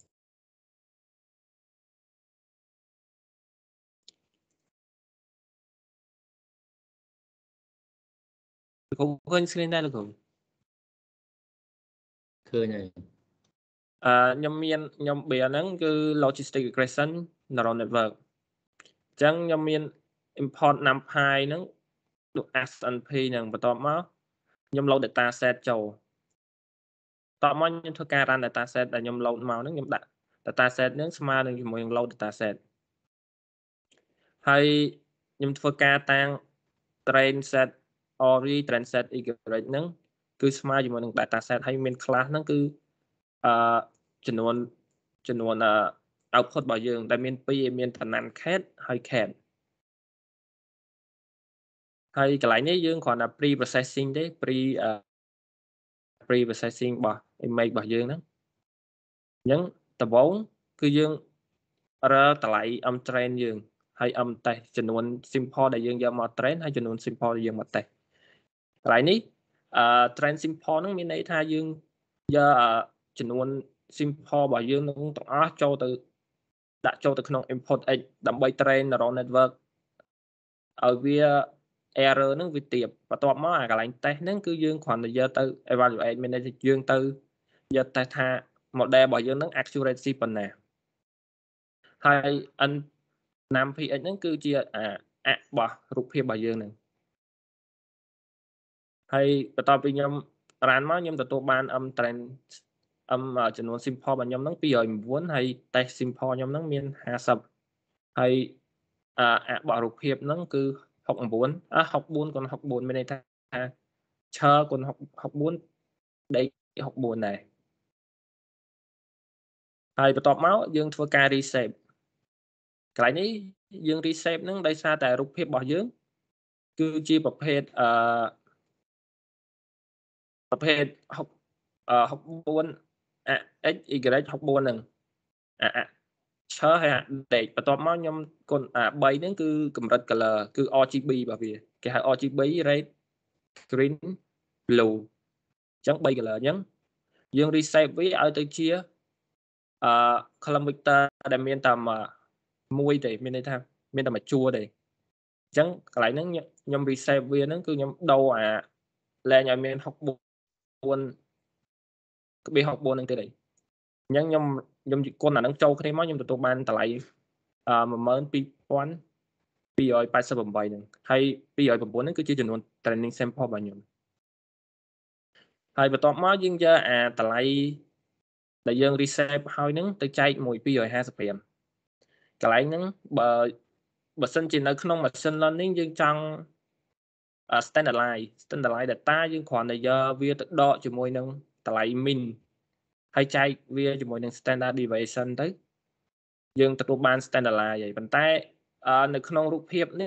không có screen đây được không khơi này à nhóm miền nhóm bìa nó cứ logistic regression neural network chẳng nhóm miền import năm hai nó được as and p nâng và tóm mà nhóm load data set châu tóm mà nhóm thua ca run data set là nhóm load màu nó nhóm đặt data set nó smart nên một load data set hay nhóm thua ca tăng train set or train set y nó cứ smart một những data set hay main class nó cứจำนวนจำนวน output របស់យើងដែលមានពីរមានឋានៈ cat ហើយ cat ហើយកន្លែងនេះយើងគ្រាន់តែ pre processing ទេ pre pre processing របស់ image របស់យើងហ្នឹងអញ្ចឹងដំបូងគឺយើងរើតម្លៃ m train យើងហើយ m test ចំនួន simple ដែលយើងយកមក train ហើយចំនួន simple ដែលយើងមក test កន្លែងនេះ train simple ហ្នឹងមានន័យថាយើងយកចំនួនsimple របស់យើងនឹងទាំងអស់ចូលទៅដាក់ចូលទៅក្នុង input x ដើម្បី train neural network ឲ្យវា error ហ្នឹងវាទាបបន្ទាប់មកអាកន្លែង test ហ្នឹងគឺយើងគ្រាន់តែយកទៅ evaluate មានន័យថាយើងទៅយក test ថា model របស់យើងហ្នឹង accuracy ប៉ុណ្ណាហើយ n năm px ហ្នឹងគឺជាអាអរបស់រូបភាពរបស់យើងហ្នឹងហើយបន្ទាប់ពីខ្ញុំ run មកខ្ញុំទទួលបាន m train m ចំនួន simple របស់ខ្ញុំហ្នឹងtwo hundred nineហើយ test simple ខ្ញុំហ្នឹងមានfiftyហើយអរបស់រូបភាពហ្នឹងគឺsixty-nineអ่ะsixty-fourគុណsixty-fourមានន័យថាឈើគុណsixty-fourដីsixty-fourដែរហើយបន្ទាប់មកយើងធ្វើការ reshape កន្លែងនេះយើង reshape ហ្នឹងដោយសារតែរូបភាពរបស់យើងគឺជាប្រភេទអឺប្រភេទsixty-four x y sixty-fourហ្នឹងអាឈើហើយអាដេកបន្ទាប់មកខ្ញុំគុណអា3ហ្នឹងគឺកម្រិត color គឺ R G B របស់វាគេហៅ R G B red green blue អញ្ចឹង3 color អញ្ចឹងយើង reshape វាឲ្យទៅជាអឺ column vector ដែលមានតែមួយទេមានន័យថាមានតែមួយជួរទេអញ្ចឹងកន្លែងហ្នឹងខ្ញុំ reshape វាហ្នឹងគឺខ្ញុំដូរអាលែងឲ្យមានsixty-fourក្បៀសsixty-fourហ្នឹងទៀតទេអញ្ចឹងខ្ញុំខ្ញុំគុណអាហ្នឹងចូលគ្នាមកខ្ញុំទទួលបានតម្លៃអឺone two two eight eight eightហ្នឹងហើយtwo oh nineហ្នឹងគឺជាចំនួន training sample របស់ខ្ញុំហើយបន្ទាប់មកយើងយកអាតម្លៃដែលយើង reshape ហើយហ្នឹងទៅចែកមួយtwo hundred fifty-fiveកន្លែងហ្នឹងបើបើសិនជានៅក្នុង machine learning យើងចង់ standardize standardize data យើងគ្រាន់តែយកវាទៅដកជាមួយនឹងតម្លៃ min ហើយចែកវាជាមួយនឹង standard deviation ទៅយើងទទួលបាន standardize ហើយប៉ុន្តែនៅក្នុងរូបភាពនេះ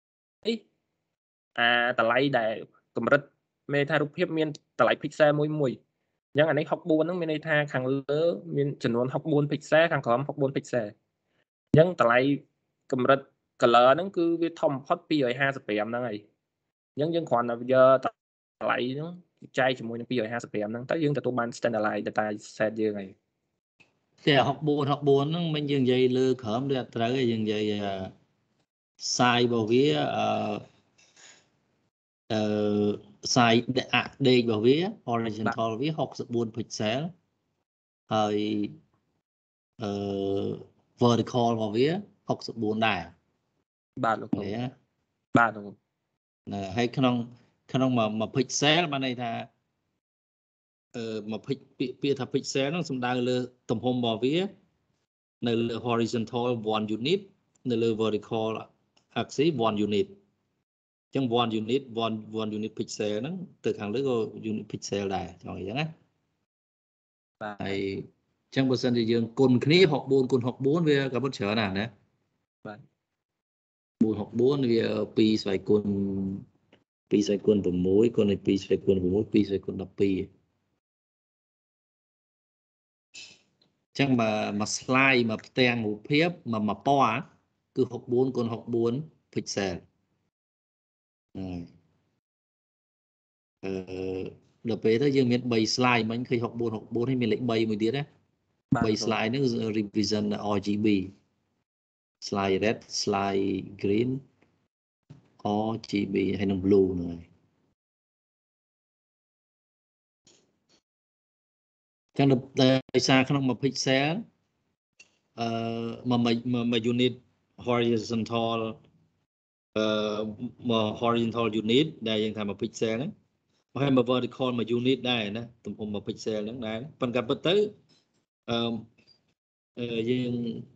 អាតម្លៃដែលកម្រិតមានថារូបភាពមានតម្លៃ pixel មួយមួយអញ្ចឹងអានេះ sixty-four ហ្នឹងមានន័យថាខាងលើមានចំនួន sixty-four pixel ខាងក្រោម sixty-four pixel អញ្ចឹងតម្លៃកម្រិត color ហ្នឹងគឺវាធំបំផុតtwo fifty-fiveហ្នឹងហើយអញ្ចឹងយើងគ្រាន់តែយកតម្លៃហ្នឹងចែកជាមួយនឹងtwo fifty-fiveហ្នឹងទៅយើងទទួលបាន standardize data set យើងហើយតែsixty-four sixty-fourហ្នឹងមិនយើងនិយាយលើក្រោមវាត្រូវហើយយើងនិយាយ size របស់វាអឺអឺ size ដេករបស់វា horizontal វាsixty-four pixel ហើយអឺ vertical របស់វាsixty-fourដែរបាទលោកបាទលោកណាហើយក្នុងក្នុងមួយ pixel បានន័យថាអឺមួយ ពាក្យថា pixel ហ្នឹងសំដៅលើទំហំរបស់វានៅលើ horizontal one unit នៅលើ vertical axis one unit អញ្ចឹង one unit one one unit pixel ហ្នឹងទៅខាងលើក៏ unit pixel ដែរចង់អញ្ចឹងណាបាទហើយអញ្ចឹងបើសិនជាយើងគុណគ្នាsixty-fourគុណsixty-fourវាក៏មិនច្រើនណាស់ណាបាទ four sixty-fourវាtwoស្វ័យគុណtwoស្វ័យគុណsixគុណtwoស្វ័យគុណsix twoស្វ័យគុណtwelveចឹងមកមក slide មកផ្ទាំងរូបភាពមកមកពណ៌គឺsixty-fourគុណsixty-four pixel អឺដល់ពេលទៅយើងមានthree slide មិញឃើញsixty-four sixty-four នេះមានលេខthreeមួយទៀតណាthree slide ហ្នឹង represent R G B slide red slide green R G B ហើយនឹង blue ហ្នឹងហើយចឹងដោយសារក្នុងមួយ pixel អឺមួយ unit horizontal អឺមក horizontal unit ដែលយើងថាមួយ pixel ហ្នឹងហើយមក vertical មួយ unit ដែរណាទំហំមួយ pixel ហ្នឹងដែរប៉ុន្តែពិតទៅអឺយើង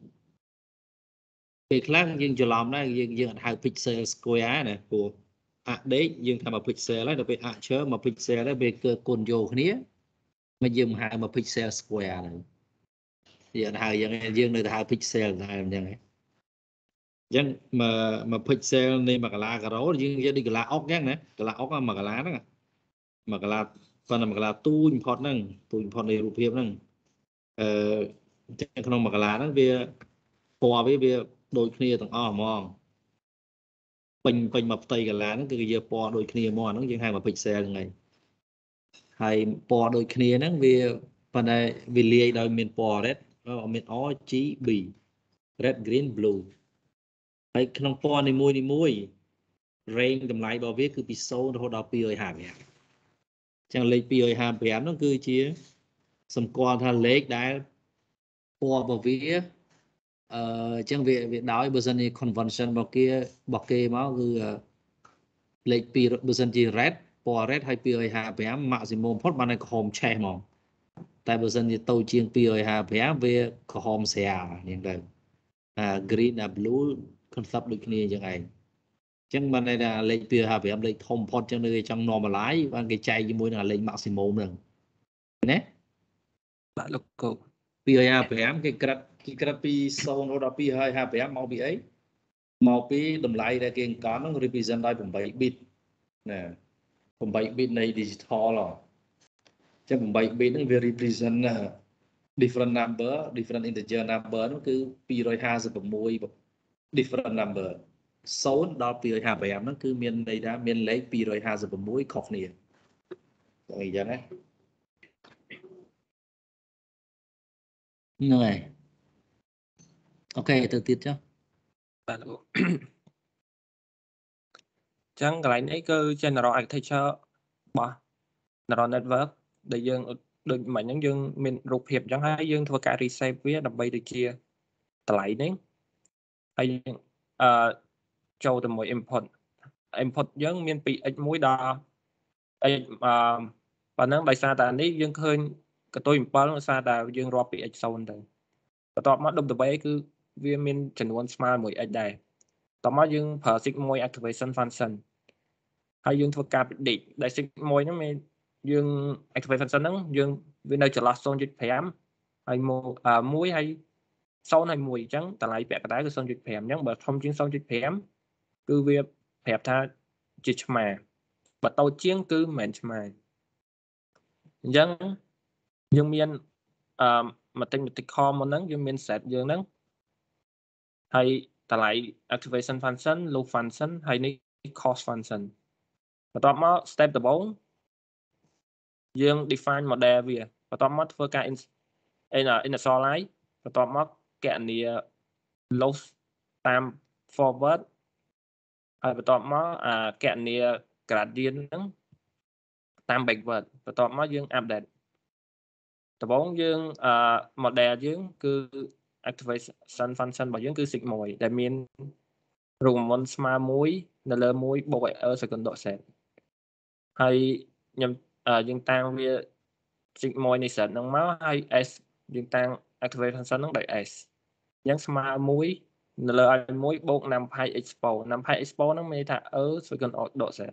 ពេលខ្លះយើងច្រឡំដែរយើងយើងអត់ហៅ pixel square ណាព្រោះអាដេកយើងថាមួយ pixel ហើយដល់ពេល archer មួយ pixel ដែរវាគឺគុណយកគ្នាមកយើងហៅមួយ pixel square ហ្នឹងយើងហៅយ៉ាងយើងនៅតែហៅ pixel ដែរអញ្ចឹងហ៎អញ្ចឹងមក pixel នៃ1កន្លាការ៉ូយើងយកដូចកន្លាអុកអញ្ចឹងណាកន្លាអុក1កន្លាហ្នឹង1កន្លាប៉ុន្តែ1កន្លាទូចបំផុតហ្នឹងទូចបំផុតនៃរូបភាពហ្នឹងអឺអញ្ចឹងក្នុង1កន្លាហ្នឹងវាពណ៌វាវាដូចគ្នាទាំងអស់ហ្មងពេញពេញមកផ្ទៃកន្លាហ្នឹងគឺយកពណ៌ដូចគ្នាហ្មងហ្នឹងយើងហៅមក pixel ហ្នឹងហើយហើយពណ៌ដូចគ្នាហ្នឹងវាប៉ុន្តែវាលាយដោយមានពណ៌ red មាន R G B red green blue ហើយក្នុងពណ៌នីមួយនីមួយ range តម្លៃរបស់វាគឺពីzeroរហូតដល់two fifty-fiveអញ្ចឹងលេខtwo fifty-fiveហ្នឹងគឺជាសម្គាល់ថាលេខដែលពណ៌របស់វាអឺអញ្ចឹងវាវាដោយបើសិនជា convention របស់គេរបស់គេមកគឺលេខ2បើសិនជា red ពណ៌ red ហើយtwo fifty-five maximum ផុតបានតែក្រហមឆេះហ្មងតែបើសិនជាតូចជាងtwo fifty-fiveវាក្រហមស្រាលអញ្ចឹងទៅអា green អា blue concept ដូចគ្នាអញ្ចឹងឯងអញ្ចឹងបានន័យថាលេខtwo fifty-fiveលេខធំផុតអញ្ចឹងនៅគេចង់ normalize បានគេចែកជាមួយនឹងលេខ maximum ហ្នឹងណាបាទលោកកូ two fifty-fiveគេក្រិតគេក្រិតពីzeroរហូតដល់two fifty-fiveមកពីអីមកពីតម្លៃដែលគេអង្គន់ហ្នឹង represent ដោយeight bit ណាeight bit នៃ digital ហ៎ចឹងeight bit ហ្នឹងវា represent different number different integer number ហ្នឹងគឺtwo fifty-six different number zero ដល់two fifty-fiveហ្នឹងគឺមានន័យថាមានលេខtwo fifty-sixខុសគ្នាអញ្ចឹងណាហ្នឹងហើយអូខេទៅទៀតចុះបាទលោកចឹងកន្លែងនេះគឺ general architecture របស់ neural network ដែលយើងដូចមិញហ្នឹងយើងមានរូបភាពអញ្ចឹងហើយយើងធ្វើការ reshape វាដើម្បីដូចជាតម្លៃនេះហើយអឺចូលទៅមួយ input input យើងមានពី x មួយដល់ x អឺប៉ុណ្ណឹងដោយសារតែនេះយើងឃើញកតុយsevenដោយសារតែយើងរាប់ពី x zero ទៅបន្ទាប់មក W គឺវាមានចំនួនស្មើមួយ x ដែរតមកយើងប្រើ sigmoid activation function ហើយយើងធ្វើការ predict ដែល sigmoid ហ្នឹងមានយើង activate function ហ្នឹងយើងវានៅចន្លោះ ศูนย์ 5 ហើយមួយហើយ ศูนย์ ហើយ មួយ អញ្ចឹងតម្លៃពាក់កណ្ដាលគឺ ศูนย์ 5 អញ្ចឹងបើធំជាង ศูนย์ 5 គឺវាប្រាប់ថាជាឆ្មាបើតូចជាងគឺមិនមែនឆ្មាអញ្ចឹងយើងមានអឺ mathematical មុនហ្នឹងយើងមាន set យើងហ្នឹងហើយតម្លៃ activation function loop function ហើយនេះ cost function បន្ទាប់មក step ដំបូងយើង define model វាបន្ទាប់មកធ្វើការ initialize បន្ទាប់មកគណនា loss តាម forward ហើយបន្ទាប់មកអាគណនា gradient ហ្នឹងតាម backward បន្ទាប់មកយើង update ដំបូងយើងអឺ model យើងគឺ activation function របស់យើងគឺ sigmoid ដែលមានរូបមន្តស្មើមួយនៅលើមួយបូកឲ្យ r second dot set ហើយខ្ញុំយើងតាំងវា sigmoid នៃ set ហ្នឹងមកហើយ s យើងតាំង activation function ហ្នឹងដោយ s អញ្ចឹងស្មើមួយនៅលើឲ្យមួយបូក numpy expo numpy expo ហ្នឹងមានន័យថា r second dot set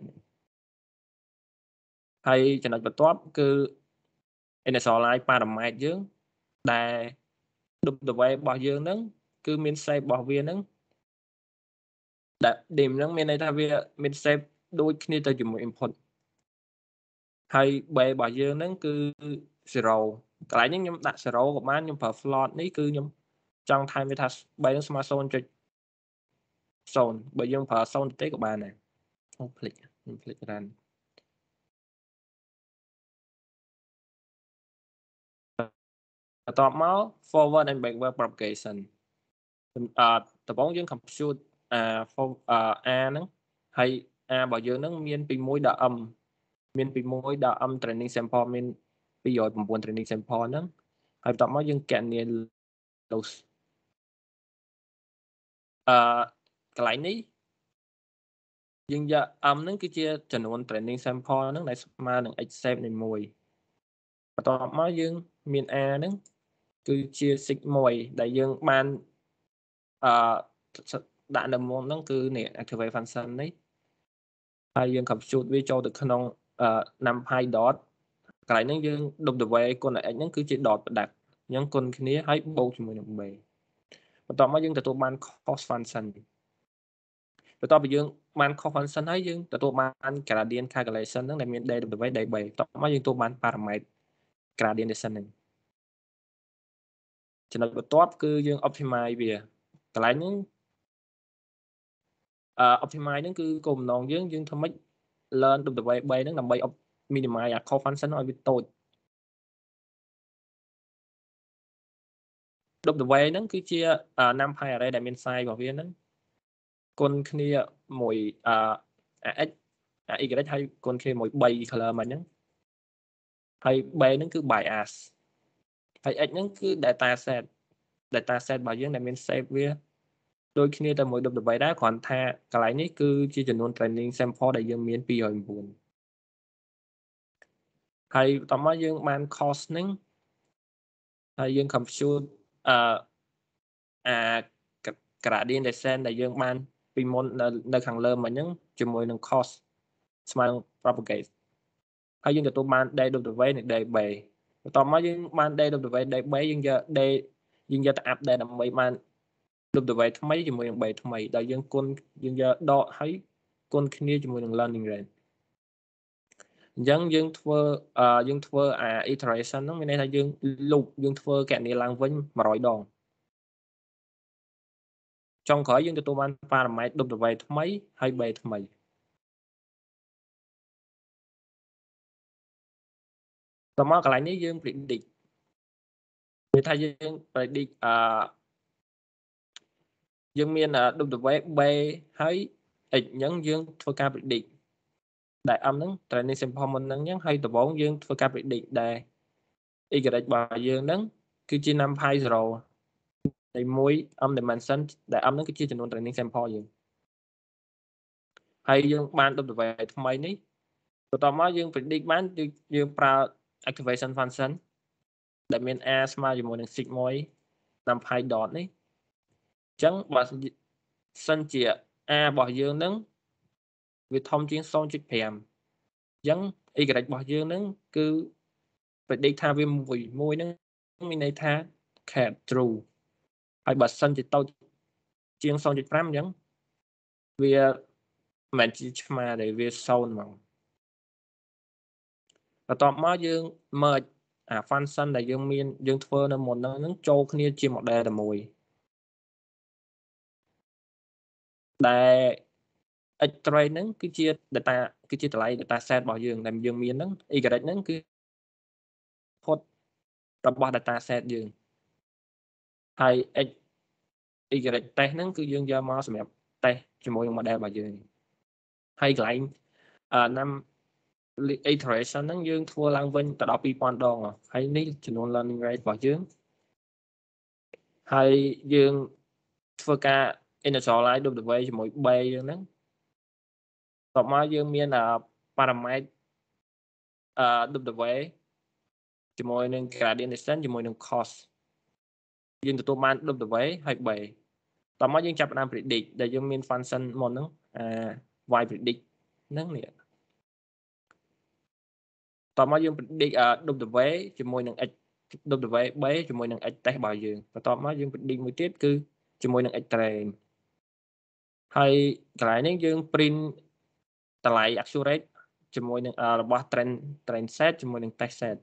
ហើយចំណុចបន្ទាប់គឺ initialize parameter យើងដែល w របស់យើងហ្នឹងគឺមាន shape របស់វាហ្នឹងដែល dim ហ្នឹងមានន័យថាវាមាន shape ដូចគ្នាទៅជាមួយ input ហើយ b របស់យើងហ្នឹងគឺ zero កន្លែងនេះខ្ញុំដាក់ zero ក៏បានខ្ញុំប្រើ float នេះគឺខ្ញុំចង់ថែមវាថា b ហ្នឹងស្មើ ศูนย์ ศูนย์ បើយើងប្រើ ศูนย์ ទេក៏បានដែរអូភ្លេចខ្ញុំភ្លេច run បន្ទាប់មក forward and backward propagation អឺដំបូងយើង compute អា a ហ្នឹងហើយ a របស់យើងហ្នឹងមានពីមួយដល់ m មានពីមួយដល់ m training sample មានពីររយ៩ training sample ហ្នឹងហើយបន្ទាប់មកយើងគណនា loss អឺកន្លែងនេះយើងយក m ហ្នឹងគឺជាចំនួន training sample ហ្នឹងដែលស្មើនឹង x shape នៃមួយបន្ទាប់មកយើងមាន a ហ្នឹងគឺជា sigmoid ដែលយើងបានអឺដាក់នៅមុនហ្នឹងគឺនេះ activate function នេះហើយយើង compute វាចូលទៅក្នុង numpy dot កន្លែងហ្នឹងយើង w គុណនឹង x ហ្នឹងគឺជា dot ផ្ដាច់អញ្ចឹងគុណគ្នាហើយបូកជាមួយនឹង b បន្ទាប់មកយើងទទួលបាន cost function បន្ទាប់ពីយើងបាន cost function ហើយយើងទទួលបាន gradient calculation ហ្នឹងដែលមាន dw db បន្ទាប់មកយើងទទួលបាន parameter gradient descent ហ្នឹងចំណុចបន្ទាប់គឺយើង optimize វាកន្លែងហ្នឹងអឺ optimize ហ្នឹងគឺគោលបំណងយើងយើងធ្វើម៉េច learn w b ហ្នឹងដើម្បី minimize អា cost function ឲ្យវាតូច w ហ្នឹងគឺជា numpy array ដែលមាន size របស់វាហ្នឹងគុណគ្នាមួយអឺ x អា y ហើយគុណគ្នាមួយ3 color មកហ្នឹងហើយ b ហ្នឹងគឺ bias ហើយ x ហ្នឹងគឺ data set data set របស់យើងដែលមាន shape វាដូចគ្នាតែមួយ w ដែរគ្រាន់ថាកន្លែងនេះគឺជាចំនួន training sample ដែលយើងមានពីររយ៩ហើយបន្ទាប់មកយើងបាន cost ហ្នឹងហើយយើង compute អឺអា gradient descent ដែលយើងបានពីមុននៅខាងលើមិញហ្នឹងជាមួយនឹង cost ស្មើនឹង propagate ហើយយើងទទួលបាន dw និង db បន្ទាប់មកយើងបាន dw db យើងយក d យើងយកទៅ update ដើម្បីបាន w ថ្មីជាមួយនឹង b ថ្មីដែលយើងគុណយើងយកដកហើយគុណគ្នាជាមួយនឹង learning rate អញ្ចឹងយើងធ្វើយើងធ្វើអា iteration ហ្នឹងមានន័យថាយើង loop យើងធ្វើគណនាឡើងវិញមួយរយដងចុងក្រោយយើងទទួលបាន parameter w ថ្មីហើយ b ថ្មីតមកកន្លែងនេះយើង predict វាថាយើង predict អឺយើងមាន w b ហើយ x អញ្ចឹងយើងធ្វើការ predict ដែល m ហ្នឹង training sample មុនហ្នឹងអញ្ចឹងហើយដំបូងយើងធ្វើការ predict ដែល y របស់យើងហ្នឹងគឺជា numpy zero នៃមួយ m dimension ដែល m ហ្នឹងគឺជាចំនួន training sample យើងហើយយើងបាន w ថ្មីនេះបន្ទាប់មកយើង predict បានយើងប្រើ activation function ដែលមាន a ស្មើជាមួយនឹង sigmoid numpy dot នេះអញ្ចឹងបើសិនជា a របស់យើងហ្នឹងវាធំជាង ศูนย์จุดห้า អញ្ចឹង y របស់យើងហ្នឹងគឺ predict ថាវាមួយមួយហ្នឹងមានន័យថា cap true ហើយបើសិនជាតូចជាង ศูนย์จุดห้า អញ្ចឹងវាមិនមែនជាឆ្មាទេវាศูนย์ហ្មងបន្ទាប់មកយើង merge អា function ដែលយើងមានយើងធ្វើនៅមុនហ្នឹងចូលគ្នាជា model តែមួយដែល x train ហ្នឹងគឺជា data គឺជាតម្លៃ data set របស់យើងដែលយើងមានហ្នឹង y ហ្នឹងគឺ input របស់ data set យើងហើយ x y test ហ្នឹងគឺយើងយកមកសម្រាប់ test ជាមួយនឹង model របស់យើងហើយកន្លែងណាំ iteration ហ្នឹងយើងធ្វើឡើងវិញទៅដល់ two thousand ដងហើយនេះចំនួន learning rate របស់យើងហើយយើងធ្វើការ initialize w ជាមួយ b យើងហ្នឹងតមកយើងមាន parameter អឺ w ជាមួយនឹង gradient descent ជាមួយនឹង cost យើងទទួលបាន w ហើយ b តមកយើងចាប់ផ្ដើម predict ដែលយើងមាន function មុនហ្នឹងអា y predict ហ្នឹងនេះតមកយើង predict w ជាមួយនឹង x w b ជាមួយនឹង x test របស់យើងបន្ទាប់មកយើង predict មួយទៀតគឺជាមួយនឹង x train ហើយកន្លែងនេះយើង print តម្លៃ accurate ជាមួយនឹងរបស់ train train set ជាមួយនឹង test set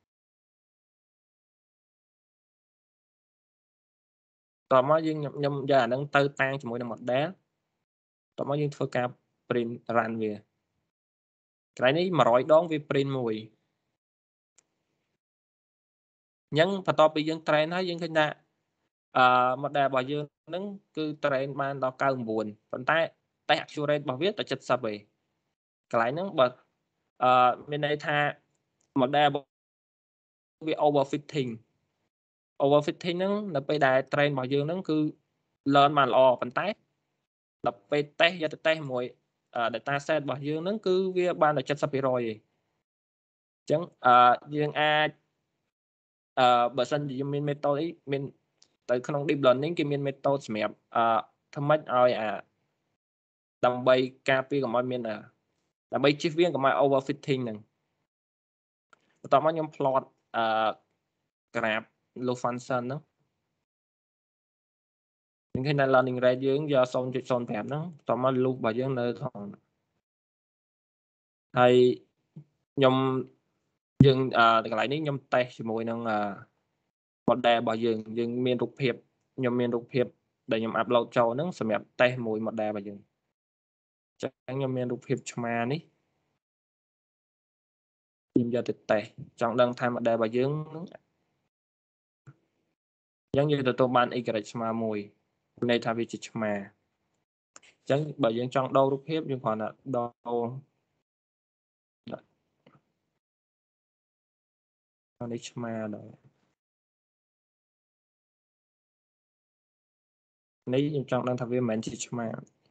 តមកយើងខ្ញុំយកអាហ្នឹងទៅតាំងជាមួយនឹង model តមកយើងធ្វើការ print run វាកន្លែងនេះone hundredដងវា print មួយអញ្ចឹងបន្ទាប់ពីយើង train ហើយយើងឃើញថាអឺ model របស់យើងហ្នឹងគឺ train បានដល់ninety-nineប៉ុន្តែ test accurate របស់វាតែseventyឯងកន្លែងហ្នឹងបើអឺមានន័យថា model វា overfitting overfitting ហ្នឹងនៅពេលដែល train របស់យើងហ្នឹងគឺ learn បានល្អប៉ុន្តែដល់ពេល test យកទៅ test មួយ data set របស់យើងហ្នឹងគឺវាបានតែseventy percent ឯងអញ្ចឹងអឺយើងអាចអឺបើសិនជាយើងមាន method អីមានទៅក្នុង deep learning គេមាន method សម្រាប់អឺធ្វើម៉េចឲ្យអាដើម្បីការពារកុំឲ្យមានដើម្បីជៀសវាងកុំឲ្យ overfitting ហ្នឹងបន្ទាប់មកខ្ញុំ plot អឺ graph low function ហ្នឹងយើងឃើញថា learning rate យើងយក zero point zero five ហ្នឹងបន្ទាប់មក loop របស់យើងនៅក្នុងហើយខ្ញុំយើងអឺកន្លែងនេះខ្ញុំ test ជាមួយនឹង model របស់យើងយើងមានរូបភាពខ្ញុំមានរូបភាពដែលខ្ញុំ upload ចូលហ្នឹងសម្រាប់ test មួយ model របស់យើងចឹងខ្ញុំមានរូបភាពឆ្មានេះខ្ញុំយកទៅ test ចង់ដឹងថា model របស់យើងហ្នឹងអញ្ចឹងយើងទទួលបាន y ឆ្មាមួយន័យថាវាជាឆ្មាអញ្ចឹងបើយើងចង់ដូររូបភាពយើងគ្រាន់តែដូរនេះឆ្មាដល់នេះខ្ញុំចង់ដឹងថាវាមិនមែនជាឆ្មា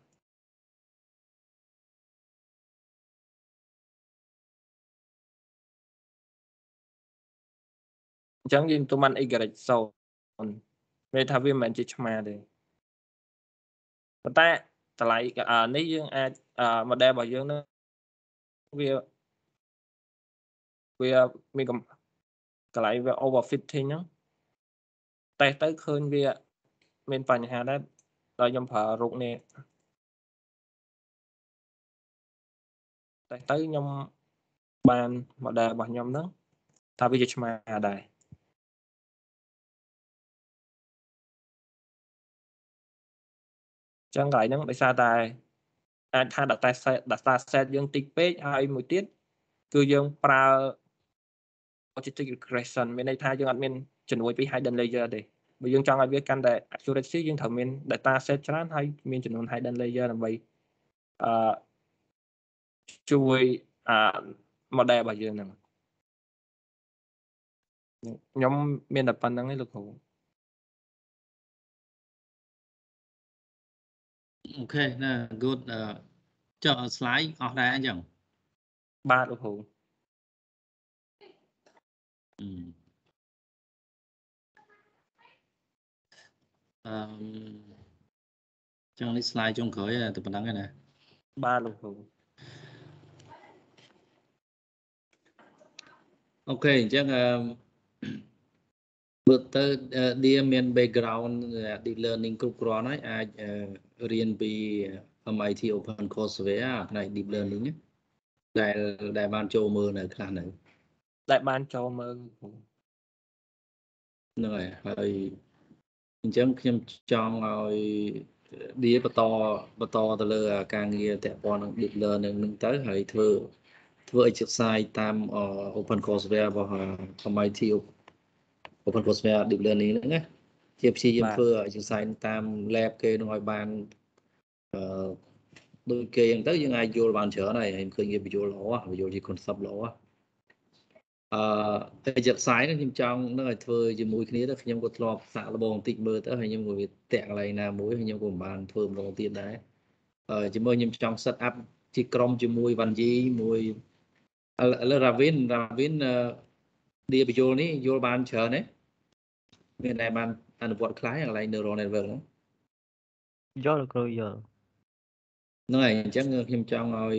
អញ្ចឹងយើងទទួលបាន y zero មានថាវាមិនមែនជាឆ្មាទេប៉ុន្តែតម្លៃនេះយើងអាច model របស់យើងនឹងវាវាមានកន្លែងវា overfitting ហ្នឹងតេស្តទៅឃើញវាមានបញ្ហាដែរដល់ខ្ញុំប្រើរូបនេះតេស្តទៅខ្ញុំបាន model របស់ខ្ញុំហ្នឹងថាវាជាឆ្មាដែរចឹងកន្លែងហ្នឹងដោយសារតែអាចថា data set data set យើងតិចពេកហើយមួយទៀតគឺយើងប្រើ logistic regression មានន័យថាយើងអត់មានជំនួយពី hidden layer ទេបើយើងចង់ឲ្យវាកាន់តែ accuracy យើងត្រូវមាន data set ច្រើនហើយមានចំនួន hidden layer ដើម្បីអឺជួយអា model របស់យើងហ្នឹងខ្ញុំមានតែប៉ុណ្្នឹងឯងលោកគ្រូអូខេណា good ចុះ slide អស់ដែរអញ្ចឹងបាទលោកគ្រូអឺ Trong cái slide trong khởi từ phần đăng cái này. Ba luôn rồi. Ok, chắc bước tới đi miền background deep learning group rồi nói ai riêng vì em i tê Open Courseware này deep learning nhé. Đại đại ban châu mơ này khá này. Đại ban châu mơ. Rồi,ហើយអញ្ចឹងខ្ញុំចង់ឲ្យឌីបន្តបន្តទៅលើការងារតពណ៌នឹង deep learning នឹងទៅហើយធ្វើធ្វើ exercise តាម Open Courseware របស់ em i tê Open Courseware deep learning ហ្នឹងណាជាព្យាយាមធ្វើ exercise តាម lab គេនឹងឲ្យបានអឺដូចគេអញ្ចឹងទៅយើងអាចយល់បានច្រើនហើយឃើញគេបញ្យល់ល្អបញ្យល់ជា concept ល្អអឺ exercise ហ្នឹងខ្ញុំចង់នឹងឲ្យធ្វើជាមួយគ្នាទៅខ្ញុំក៏ធ្លាប់សាកល្បងបន្តិចមើលទៅហើយខ្ញុំក៏វាតាក់កន្លែងណាមួយហើយខ្ញុំក៏មិនបានធ្វើម្ដងទៀតដែរអឺជាមួយខ្ញុំចង់ set up ជាក្រុមជាមួយវ៉ាន់ជីមួយឥឡូវ Ravin Ravin ឌីបញ្យល់នេះយល់បានច្រើនទេមានតែបានអនុវត្តខ្លះកន្លែង neural network ហ្នឹងយល់គ្រូយល់ហ្នឹងហើយអញ្ចឹងខ្ញុំចង់ឲ្យ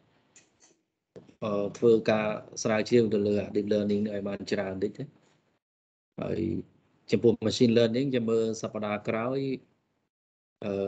ធ្វើការស្រាវជ្រាវទៅលើ deep learning នេះឲ្យបានច្រើនបន្តិចទេហើយចំពោះ machine learning ចាំមើលសប្តាហ៍ក្រោយអឺ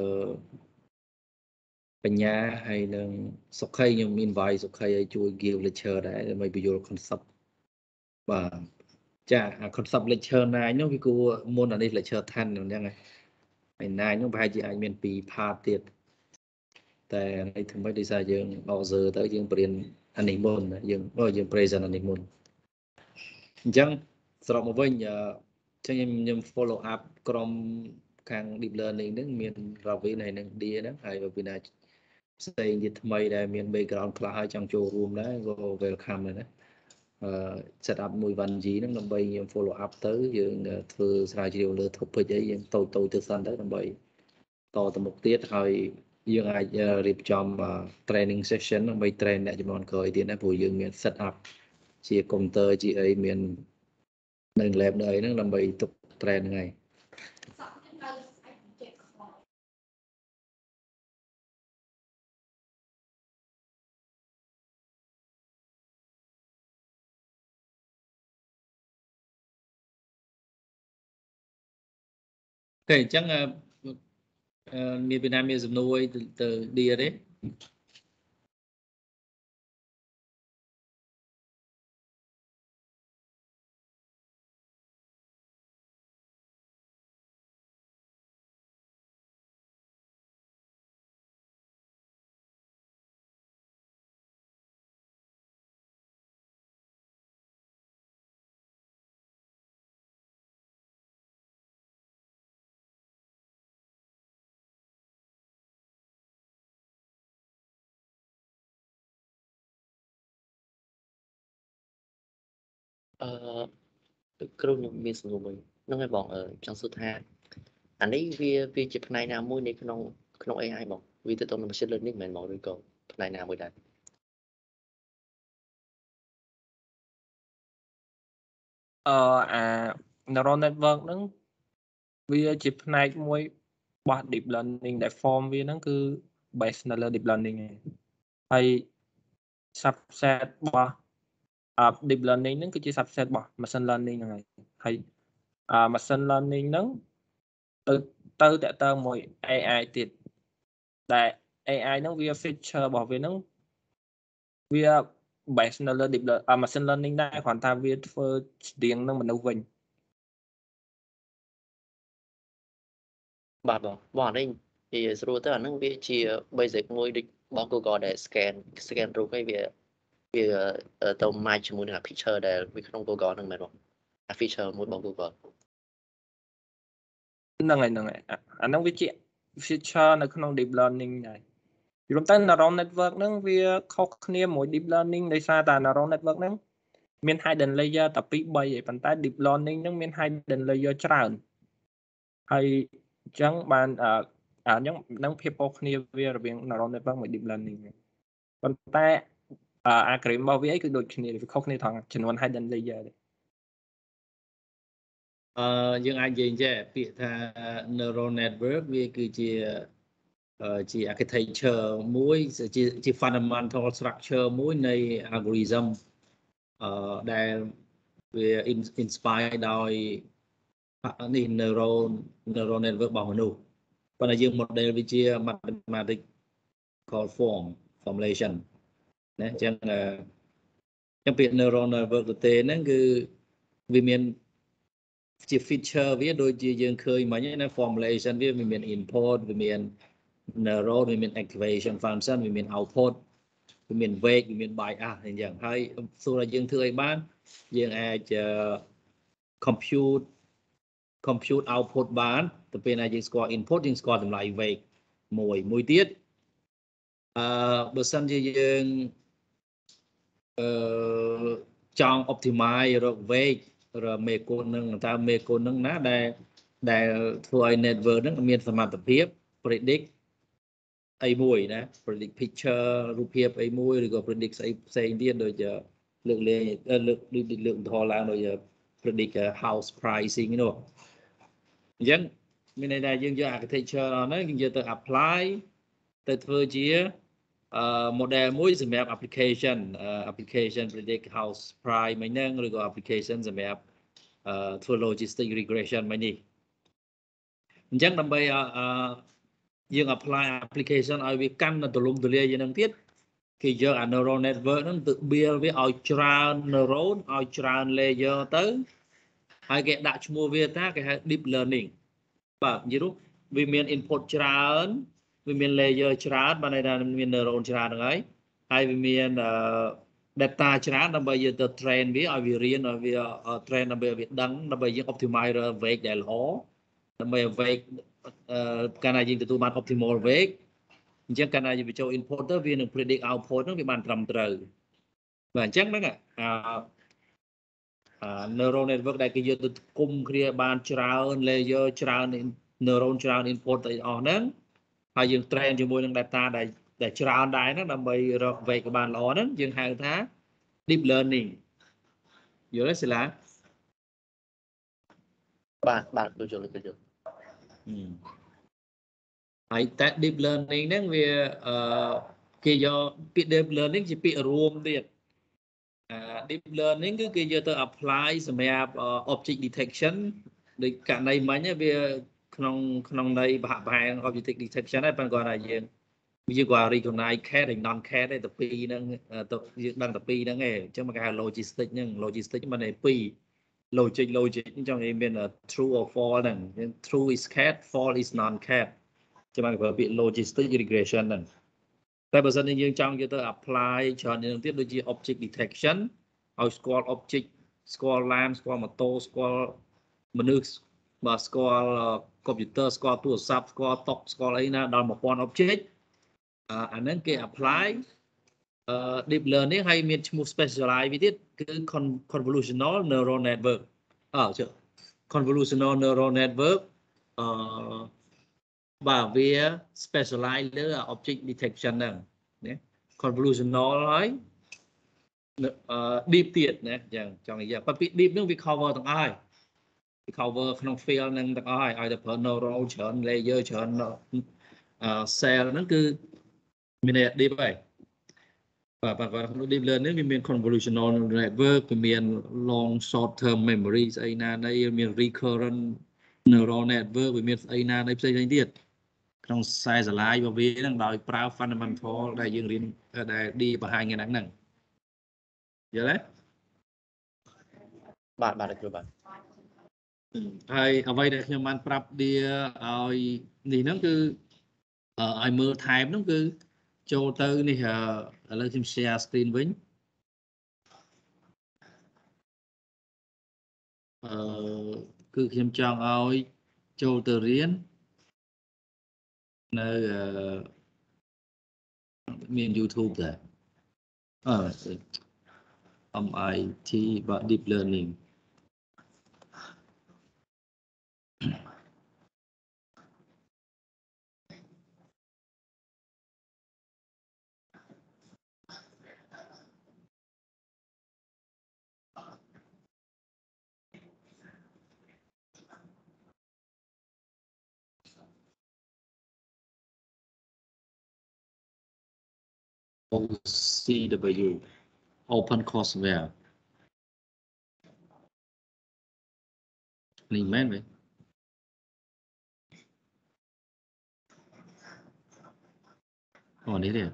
បញ្ញាហើយនឹងសុខ័យខ្ញុំមាន invite សុខ័យឲ្យជួយ give lecture ដែរដើម្បីបញ្យល់ concept បាទចា concept lecture ណានោះវាគួរមុនអានេះ lecture 10អញ្ចឹងហើយណានោះប្រហែលជាអាចមានពីរ part ទៀតតែនេះធ្វើម៉េចដោយសារយើង order ទៅយើងបរៀនអានេះមុនយើងយើង present អានេះមុនអញ្ចឹងសរុបមកវិញអញ្ចឹងខ្ញុំខ្ញុំ follow up ក្រុមខាង deep learning ហ្នឹងមាន Ravin ហើយនឹង D ហ្នឹងហើយពីណាផ្សេងទៀតថ្មីដែលមាន background ខ្លះហើយចង់ចូលរួមដែរក៏ welcome ដែរណាអឺ set up មួយ one G ហ្នឹងដើម្បីយើង follow up ទៅយើងធ្វើស្រាវជ្រាវលើ topic អីយើងតូចតូចទៅសិនទៅដើម្បីតទៅមុខទៀតហើយយើងអាចរៀបចំ training session ដើម្បី train អ្នកចំនួនក្រោយទៀតណាព្រោះយើងមាន set up ជា computer ជាអីមាននៅ lab នៅអីហ្នឹងដើម្បីទុក train ហ្នឹងហើយអូខេអញ្ចឹងមានពីណាមានសំណួរអីទៅ D ទេអឺគ្រូខ្ញុំមានសំណួរមួយហ្នឹងហើយបងអឺចង់សួរថាអានេះវាវាជាផ្នែកណាមួយនៅក្នុងក្នុង a i បងវាទៅទៅនឹង machine learning មិនមែនបងឬក៏ផ្នែកណាមួយដែរអឺអា neural network ហ្នឹងវាជាផ្នែកមួយរបស់ deep learning ដែល form វាហ្នឹងគឺ based នៅលើ deep learning ឯងហើយ subset របស់ deep learning ហ្នឹងគឺជា subset របស់ machine learning ហ្នឹងហើយហើយ machine learning ហ្នឹងទៅទៅតទៅមួយ a i ទៀតដែល a i ហ្នឹងវា feature របស់វាហ្នឹងវា based នៅលើ deep learning machine learning ដែរគ្រាន់តែវាធ្វើស្តៀងនឹងមនុស្សវិញបាទបងបងអានេះវាស្រួលទៅអាហ្នឹងវាជា basic មួយដូចបង Google ដែល scan scan រូបឲ្យវាវាទៅ match ជាមួយនឹង picture ដែលវាក្នុង Google ហ្នឹងមែនបងអា feature មួយបង Google ហ្នឹងហើយហ្នឹងហើយអាហ្នឹងវាជា feature នៅក្នុង deep learning ដែរយល់ទៅ neural network ហ្នឹងវាខុសគ្នាមួយ deep learning ដោយសារតែ neural network ហ្នឹងមាន hidden layer តែពីរ បីឯងប៉ុន្តែ deep learning ហ្នឹងមាន hidden layer ច្រើនហើយអញ្ចឹងបានអាអញ្ចឹងនឹងភាពខុសគ្នាវារវាង neural network មួយ deep learning ប៉ុន្តែអា algorithm របស់វាអីគឺដូចគ្នាវាខុសគ្នាថងចំនួន hidden layer ទេអឺយើងអាចនិយាយចេះពាក្យថា neural network វាគឺជា chỉ architecture mũi chỉ chỉ fundamental structure mũiនៃ algorithm ដែលវា inspire ដោយនេះ neural neural network របស់មនុស្សប៉ុន្តែយើង model វាជា mathematical form formulation ណាអញ្ចឹងអញ្ចឹងពាក្យ neural network ទៅទេហ្នឹងគឺវាមានជា feature វាដូចជាយើងឃើញមិញណា formulation វាវាមាន input វាមាន neural វាមាន activation function វាមាន output វាមាន weight វាមាន bias អញ្ចឹងហើយសួរថាយើងធ្វើអីបានយើងអាច compute compute output បានទៅពេលណាយើងស្គាល់ input យើងស្គាល់តម្លៃ weight មួយមួយទៀតអឺបើសិនជាយើងអឺចង់ optimize រក weight រកមេគុណនឹងតើមេគុណនឹងណាដែលដែលធ្វើឲ្យ network ហ្នឹងមានសមត្ថភាព predict អីមួយណា predict picture រូបភាពអីមួយឬក៏ predict ស្អីផ្សេងទៀតដូចលើកលែងលើកលើកឧទាហរណ៍ឡើងដូច predict house pricing នោះអញ្ចឹងមានន័យថាយើងយក architecture ហ្នឹងយើងយកទៅ apply ទៅធ្វើជាអឺ model មួយសម្រាប់ application application predict house price មិញហ្នឹងឬក៏ application សម្រាប់អឺធ្វើ logistic regression មិញនេះអញ្ចឹងដើម្បីអឺយើង apply application ឲ្យវាកាន់ទៅទូលំទូលាយយ៉ាងហ្នឹងទៀតគេយក neural network ហ្នឹងទៅ build វាឲ្យច្រើន neuron ឲ្យច្រើន layer ទៅហើយគេដាក់ឈ្មោះវាថាគេហៅ deep learning បាទនិយាយនោះវាមាន input ច្រើនវាមាន layer ច្រើនបានន័យថាមាន neuron ច្រើនហ្នឹងហើយហើយវាមាន data ច្រើនដើម្បីយកទៅ train វាឲ្យវារៀនឲ្យវា train ដើម្បីឲ្យវាដឹងដើម្បីយើង optimize weight ដែលល្អដើម្បីឲ្យ weight កាលណាយើងទទួលបាន optimal weight អញ្ចឹងកាលណាយើងបញ្ចូល input ទៅវានឹង predict output ហ្នឹងវាបានត្រឹមត្រូវបាទអញ្ចឹងហ្នឹងអា neural network ដែលគេយកទៅគុំគ្នាបានច្រើន layer ច្រើន neuron ច្រើន input ទៅអស់ហ្នឹងហើយយើង train ជាមួយនឹង data ដែលដែលច្រើនដែរហ្នឹងដើម្បីរក weight បានល្អហ្នឹងយើងហៅថា deep learning យល់ទេសិលាបាទបាទtôiយល់tôiយល់ហើយតែ deep learning ហ្នឹងវាអឺគេយកពាក្យ deep learning ជាពាក្យរួមទៀតdeep learning គឺគេយកទៅ apply សម្រាប់ object detection ដូចករណីមិញវាក្នុងក្នុងន័យបហបហែង object detection ហើយប៉ុន្តែគាត់ថាយើងយើងគាត់ recognize cat និង non cat ទេទៅពីរហ្នឹងទៅយើងដឹងទៅពីរហ្នឹងឯងអញ្ចឹងមកគេហៅ logistic ហ្នឹង logistic មិនឯពីរ logic logic អញ្ចឹងគេមាន true or false ហ្នឹង true is cat false is non cat ចាំមកប្រើពាក្យ logistic regression ហ្នឹងតែបើសិនជាយើងចង់យកទៅ apply ច្រើននឹងទៀតដូចជា object detection ឲ្យស្គាល់ object ស្គាល់ឡានស្គាល់ម៉ូតូស្គាល់មនុស្សបាទស្គាល់ computer ស្គាល់ទូរស័ព្ទស្គាល់តុស្គាល់អីណាដល់ one thousand object អាហ្នឹងគេ apply deep learning ហើយមានឈ្មោះ specialize វាទៀតគឺ convolutional neural network អើចុះ convolutional neural network អឺបាទវា specialize លើ object detection ហ្នឹងណា convolutional ហើយ deep ទៀតណាអញ្ចឹងចង់និយាយប៉ុន្តែ deep ហ្នឹងវា cover ទាំងអស់ហើយវា cover ក្នុង field ហ្នឹងទាំងអស់ហើយឲ្យតែប្រើ neural ច្រើន layer ច្រើន cell ហ្នឹងគឺមាន deep ហើយបាទបាទ deep learning វាមាន convolutional network វាមាន long short term memory ស្អីណានៃមាន recurrent neural network វាមានស្អីណានៃផ្សេងៗទៀតក្នុងខ្សែស្រឡាយរបស់វាហ្នឹងដោយប្រើ fundamental ដែលយើងរៀនដែល D បង្ហាញថ្ងៃហ្នឹងយល់ទេបាទបាទគ្រូបាទហើយអ្វីដែលខ្ញុំបានប្រាប់ D ឲ្យនេះហ្នឹងគឺឲ្យមើលថែមហ្នឹងគឺចូលទៅនេះឥឡូវខ្ញុំ share screen វិញអឺគឺខ្ញុំចង់ឲ្យចូលទៅរៀននៅមាន YouTube ដែរអឺ em i t បាទ deep learning O C W Open Courseware នេះមែនទេអូនេះទេ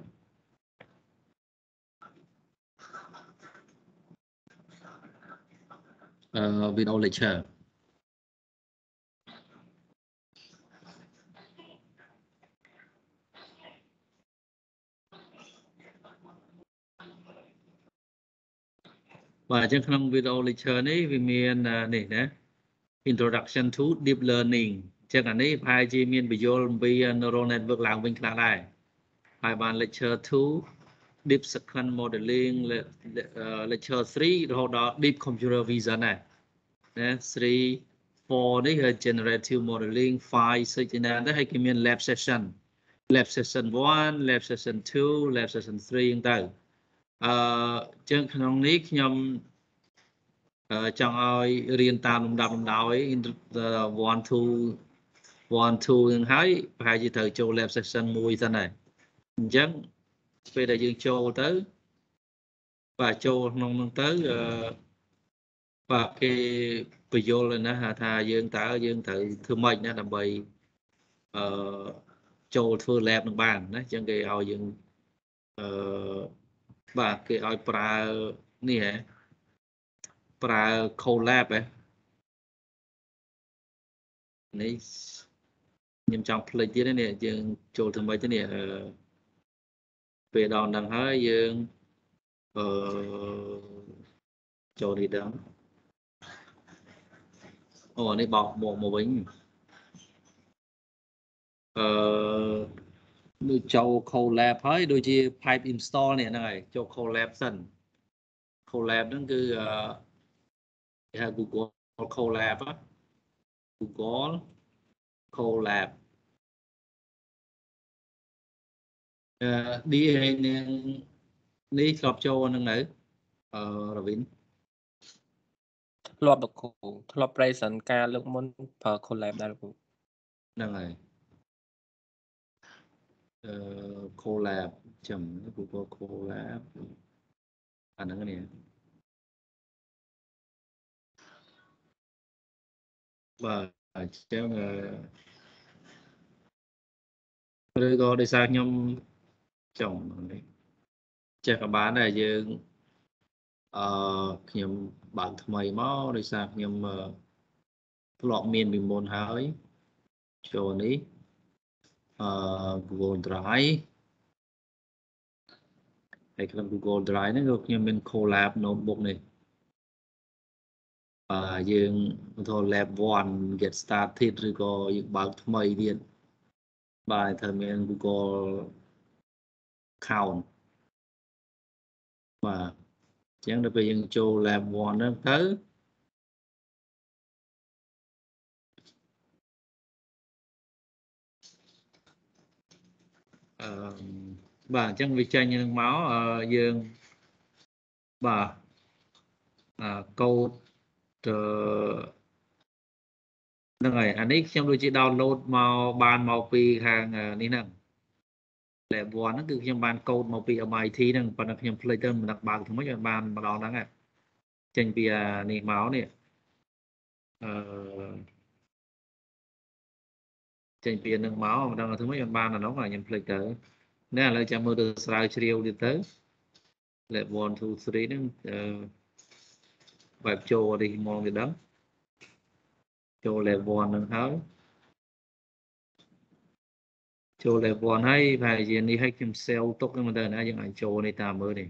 អឺ video lecture បាទអញ្ចឹងក្នុង video lecture នេះវាមាននេះណា introduction to deep learning អញ្ចឹងអានេះប្រហែលជាមានបញ្យលអំពី neural network ឡើងវិញខ្លះដែរហើយបាន lecture two deep sequence modeling lecture three រហូតដល់ deep computer vision ដែរណា three four នេះគឺ generative modeling five six ណាដែរហើយគេមាន lab session lab session one lab session two lab session three ហ្នឹងទៅអឺចឹងក្នុងនេះខ្ញុំចង់ឲ្យរៀនតាមលំដាប់លំដោយ one two one two ហ្នឹងហើយប្រហែលជាត្រូវចូល lab session មួយសិនដែរអញ្ចឹងពេលដែលយើងចូលទៅបាទចូលក្នុងហ្នឹងទៅអឺបាទគេបញ្យល់ណាថាយើងតើយើងត្រូវធ្វើម៉េចណាដើម្បីអឺចូលធ្វើ lab នឹងបានណាអញ្ចឹងគេឲ្យយើងអឺបាទគេឲ្យប្រើនេះហ៎ប្រើ collab ហ៎នេះខ្ញុំចង់ផ្លេចទៀតនេះយើងចូលធ្វើម៉េចទៅនេះអឺពេលដល់ហ្នឹងហើយយើងអឺចូលនេះដល់អូនេះបោកមកមកវិញអឺដូចចូល collab ហើយដូចជា pipe install នេះហ្នឹងហើយចូល collab សិន collab ហ្នឹងគឺអឺគេហៅ Google collab Google collab អឺ D ហើយនឹងនេះធ្លាប់ចូលនឹងនៅអឺរវិនធ្លាប់លោកគ្រូធ្លាប់ present ការលើកមុនប្រើ collab ដែរលោកគ្រូហ្នឹងហើយអឺ collab ចាំ Google collab អាហ្នឹងនេះបាទអញ្ចឹងអឺឬក៏ដោយសារខ្ញុំចង់នេះចេះក៏បានដែរយើងអឺខ្ញុំបើកថ្មីមកដោយសារខ្ញុំធ្លាប់មានពីមុនហើយចូលនេះអឺ Google Drive ហើយក្នុង Google Drive ហ្នឹងក៏ខ្ញុំមាន collab notebook នេះបាទយើងទៅ lab one get started ឬក៏យើងបើកថ្មីទៀតបាទត្រូវមាន Google account បាទអញ្ចឹងដល់ពេលយើងចូល lab one ហ្នឹងទៅអឺបាទអញ្ចឹងវាចេញនឹងមកយើងបាទអឺកូដហ្នឹងហើយអានេះខ្ញុំដូចជា download មកបានមកពីខាងនេះហ្នឹង lab one ហ្នឹងគឺខ្ញុំបានកូដមកពី M I T ហ្នឹងប៉ុន្តែខ្ញុំភ្លេចទៅមិនដឹងបើកថ្មីឲ្យបានម្ដងហ្នឹងចេញពីនេះមកនេះអឺចេញពីនឹងមកម្ដងធ្វើម៉េចឲ្យបានអានោះខ្ញុំភ្លេចទៅណែឥឡូវចាំមើលទៅស្រាវជ្រាវទៀតទៅ lab one two three ហ្នឹងអឺបែបចូលនេះមកគេដឹងចូល lab one ហ្នឹងហើយចូល lab one ហើយប្រហែលជានេះឲ្យខ្ញុំ save ទុកហ្នឹងទៅណាយើងអាចចូលនេះតាមមើលនេះ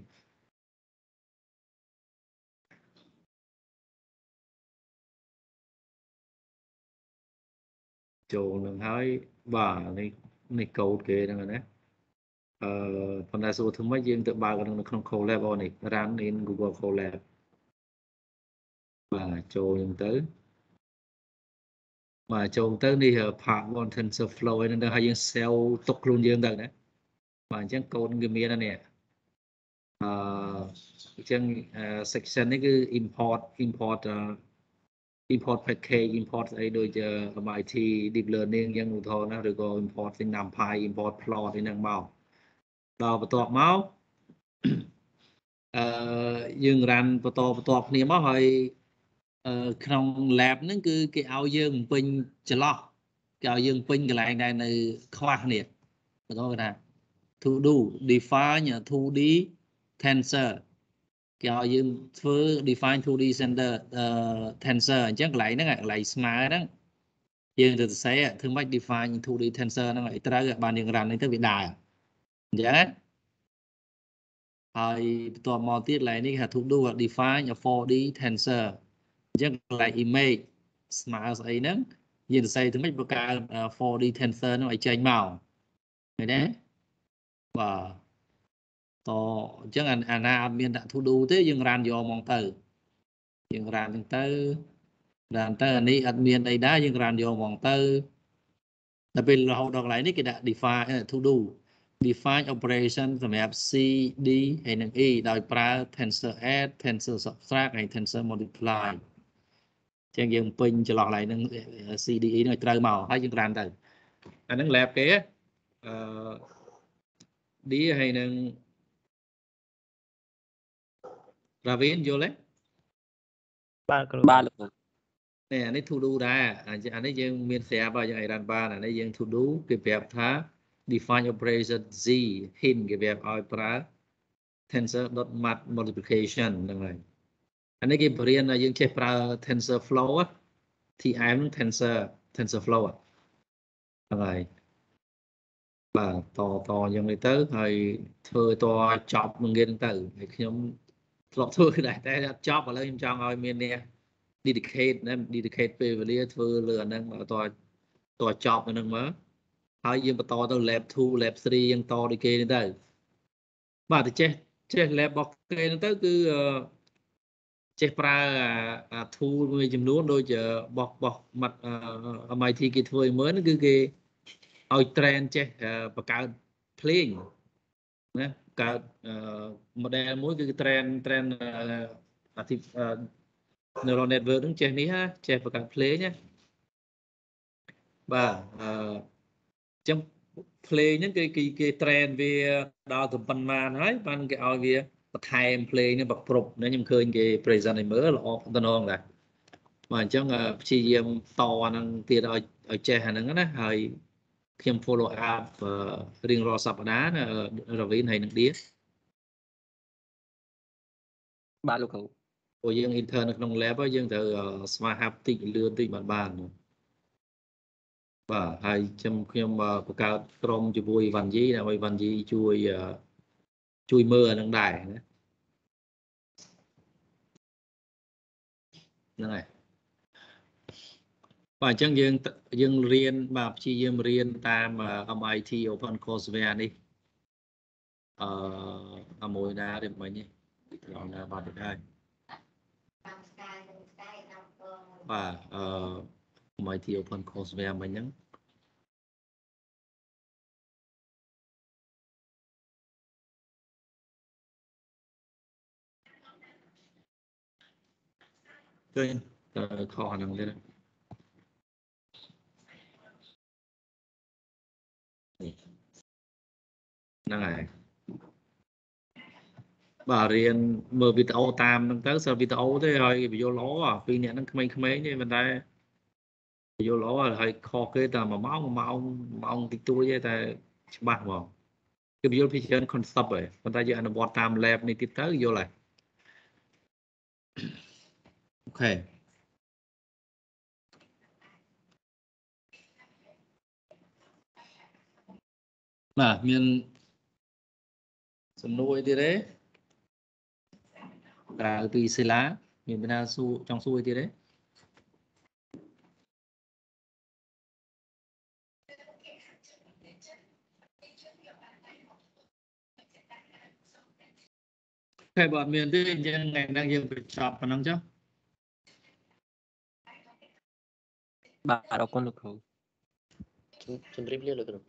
ចូលនឹងហើយបាទនេះនេះកូដគេហ្នឹងណាអឺប៉ុន្តែសួរធ្វើម៉េចយើងទៅបើកនៅក្នុង collab អូនេះ run in Google collab បាទចូលហ្នឹងទៅបាទចូលទៅនេះ part one TensorFlow ហ្នឹងទៅហើយយើង save ទុកខ្លួនយើងទៅណាបាទអញ្ចឹងកូដវាមាននេះអឺអញ្ចឹង section នេះគឺ import import import package import អីដូច M I T deep learning យ៉ាងឧទាហរណ៍ណាឬក៏ import NumPy import plot ហ្នឹងមកដល់បន្ទាប់មកអឺយើងរ៉ាន់បន្តបន្តគ្នាមកហើយអឺក្នុង lab ហ្នឹងគឺគេឲ្យយើងបំពេញចន្លោះគេឲ្យយើងពេញកន្លែងដែលនៅខ្វះនេះបន្តគេថា to do define a ทู ឌី tensor គេឲ្យយើងធ្វើ define ทู ឌី center អឺ tensor អញ្ចឹងកន្លែងហ្នឹងកន្លែងស្មើហ្នឹងយើងទៅសរសេរធ្វើម៉េច define ทู ឌី tensor ហ្នឹងឲ្យត្រូវបានយើងរ៉ាន់នេះទៅវាដើរអញ្ចឹងណាហើយបន្ទាប់មកទៀតកន្លែងនេះគេថា to do define a ហ្វ័រ ឌី tensor អញ្ចឹងកន្លែង image ស្មើស្អីហ្នឹងយើងសរសេរទៅម៉េចបង្កើត ហ្វ័រ ឌី tensor ហ្នឹងឲ្យចេញមកឃើញទេបាទតអញ្ចឹងអាណាអត់មានដាក់ to do ទេយើងរ៉ានយកមកទៅយើងរ៉ានហ្នឹងទៅរ៉ានទៅអានេះអត់មានអីដែរយើងរ៉ានយកមកទៅដល់ពេលរហូតដល់កន្លែងនេះគេដាក់ define to do define operation សម្រាប់ C D ហើយនិង E ដោយប្រើ tensor add tensor subtract ហើយ tensor multiply ចឹងយើងពេញចន្លោះកន្លែងហ្នឹង C D E ហ្នឹងឲ្យត្រូវមកហើយយើងរ៉ានទៅអាហ្នឹង lab គេអឺ D ហើយនឹង Ravin យល់ទេបាទគ្រូបាទលោកគ្រូនេះអានេះ to do ដែរអានេះយើងមានស្រាប់ហើយយើងឲ្យរ៉ានបានអានេះយើង to do គេប្រាប់ថា define operation Z hint គេប្រាប់ឲ្យប្រើ tensor dot mat multiplication ហ្នឹងហើយអានេះគេបរៀនឲ្យយើងចេះប្រើ tensor flow T M tensor tensor flow ហ្នឹងហើយបាទតតយ៉ាងនេះទៅហើយធ្វើតចប់នឹងងារហ្នឹងទៅហើយខ្ញុំធ្លាប់ធ្វើដែរតែអត់ចប់ឥឡូវខ្ញុំចង់ឲ្យមានអ្នក dedicate ណា dedicate ពេលវេលាធ្វើលើអាហ្នឹងតតចប់អាហ្នឹងមកហើយយើងបន្តទៅ lab ทู lab ទ្រីយើងតដូចគេនេះទៅបាទទៅចេះចេះ lab របស់គេហ្នឹងទៅគឺចេះប្រើអា tool មួយចំនួនដូចបោះបោះមាត់ M I T គេធ្វើឲ្យមើលគឺគេឲ្យ train ចេះបង្កើតភ្លេងណាកើត model មួយគឺ train train អាទី neural network ហ្នឹងចេះនេះណាចេះបង្កើតភ្លេងណាបាទអឺចឹងភ្លេងហ្នឹងគេគេ train វាដល់ទៅប៉ុន្មានហើយបានគេឲ្យវាបន្ថែមភ្លេងនេះបគ្រប់នេះខ្ញុំឃើញគេ present ឲ្យមើលល្អតំណងដែរបាទអញ្ចឹងព្យាយាមតអាហ្នឹងទៀតឲ្យឲ្យចេះអាហ្នឹងណាហើយខ្ញុំ follow up រៀងរាល់សប្តាហ៍ណារវីនហើយនឹងឌៀបាទលោកគ្រូព្រោះយើង intern នៅក្នុង lab យើងត្រូវស្វាហាប់តិចលឿនតិចបានបានបាទហើយខ្ញុំខ្ញុំបង្កើតក្រុមជាមួយវ៉ាន់យីដើម្បីវ៉ាន់យីជួយជួយមើលអានឹងដែរណាហ្នឹងហើយបាទអញ្ចឹងយើងយើងរៀនបាទព្យាយាមរៀនតាម M I T Open Courseware នេះអឺអាមួយណារៀបមិញនេះត្រង់ណាបាទទៅហើយបាទអឺ M I T Open Courseware មិញហ្នឹងឃើញខុសអាហ្នឹងទៀតហ្នឹងហើយបាទរៀនមើលវីដេអូតាមហ្នឹងទៅសិលវីដេអូទេហើយបញ្យល់ល្អពីរអ្នកហ្នឹងក្មេងៗទេប៉ុន្តែបញ្យល់ល្អហើយខុសគេតែមួយម៉ោងមួយម៉ោងម៉ោងតិចតួចទេតែច្បាស់ហ្មងគេបញ្យល់ពីច្រើន concept ហើយប៉ុន្តែយើងអនុវត្តតាម lab នេះទៀតទៅយល់ហើយអូខេបាទមានសំណួរអីទៀតទេក្រៅពីសិលាមានបណ្ណាសួរចង់សួរអីទៀតទេតែបើអត់មានទេអញ្ចឹងថ្ងៃហ្នឹងយើងបញ្ចប់ប៉ុណ្ណឹងចុះបាទអរគុណលោកគ្រូជំរាបលាលោកគ្រូ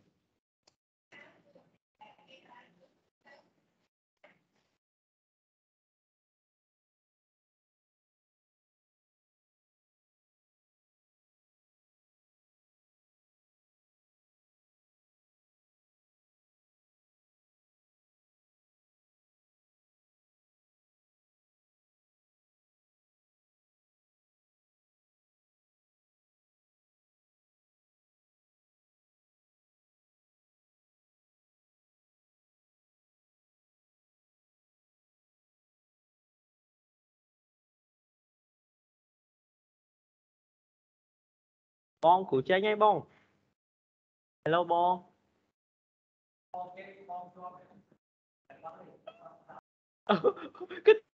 Bon của tranh ấy Bon. Hello Bon. Cái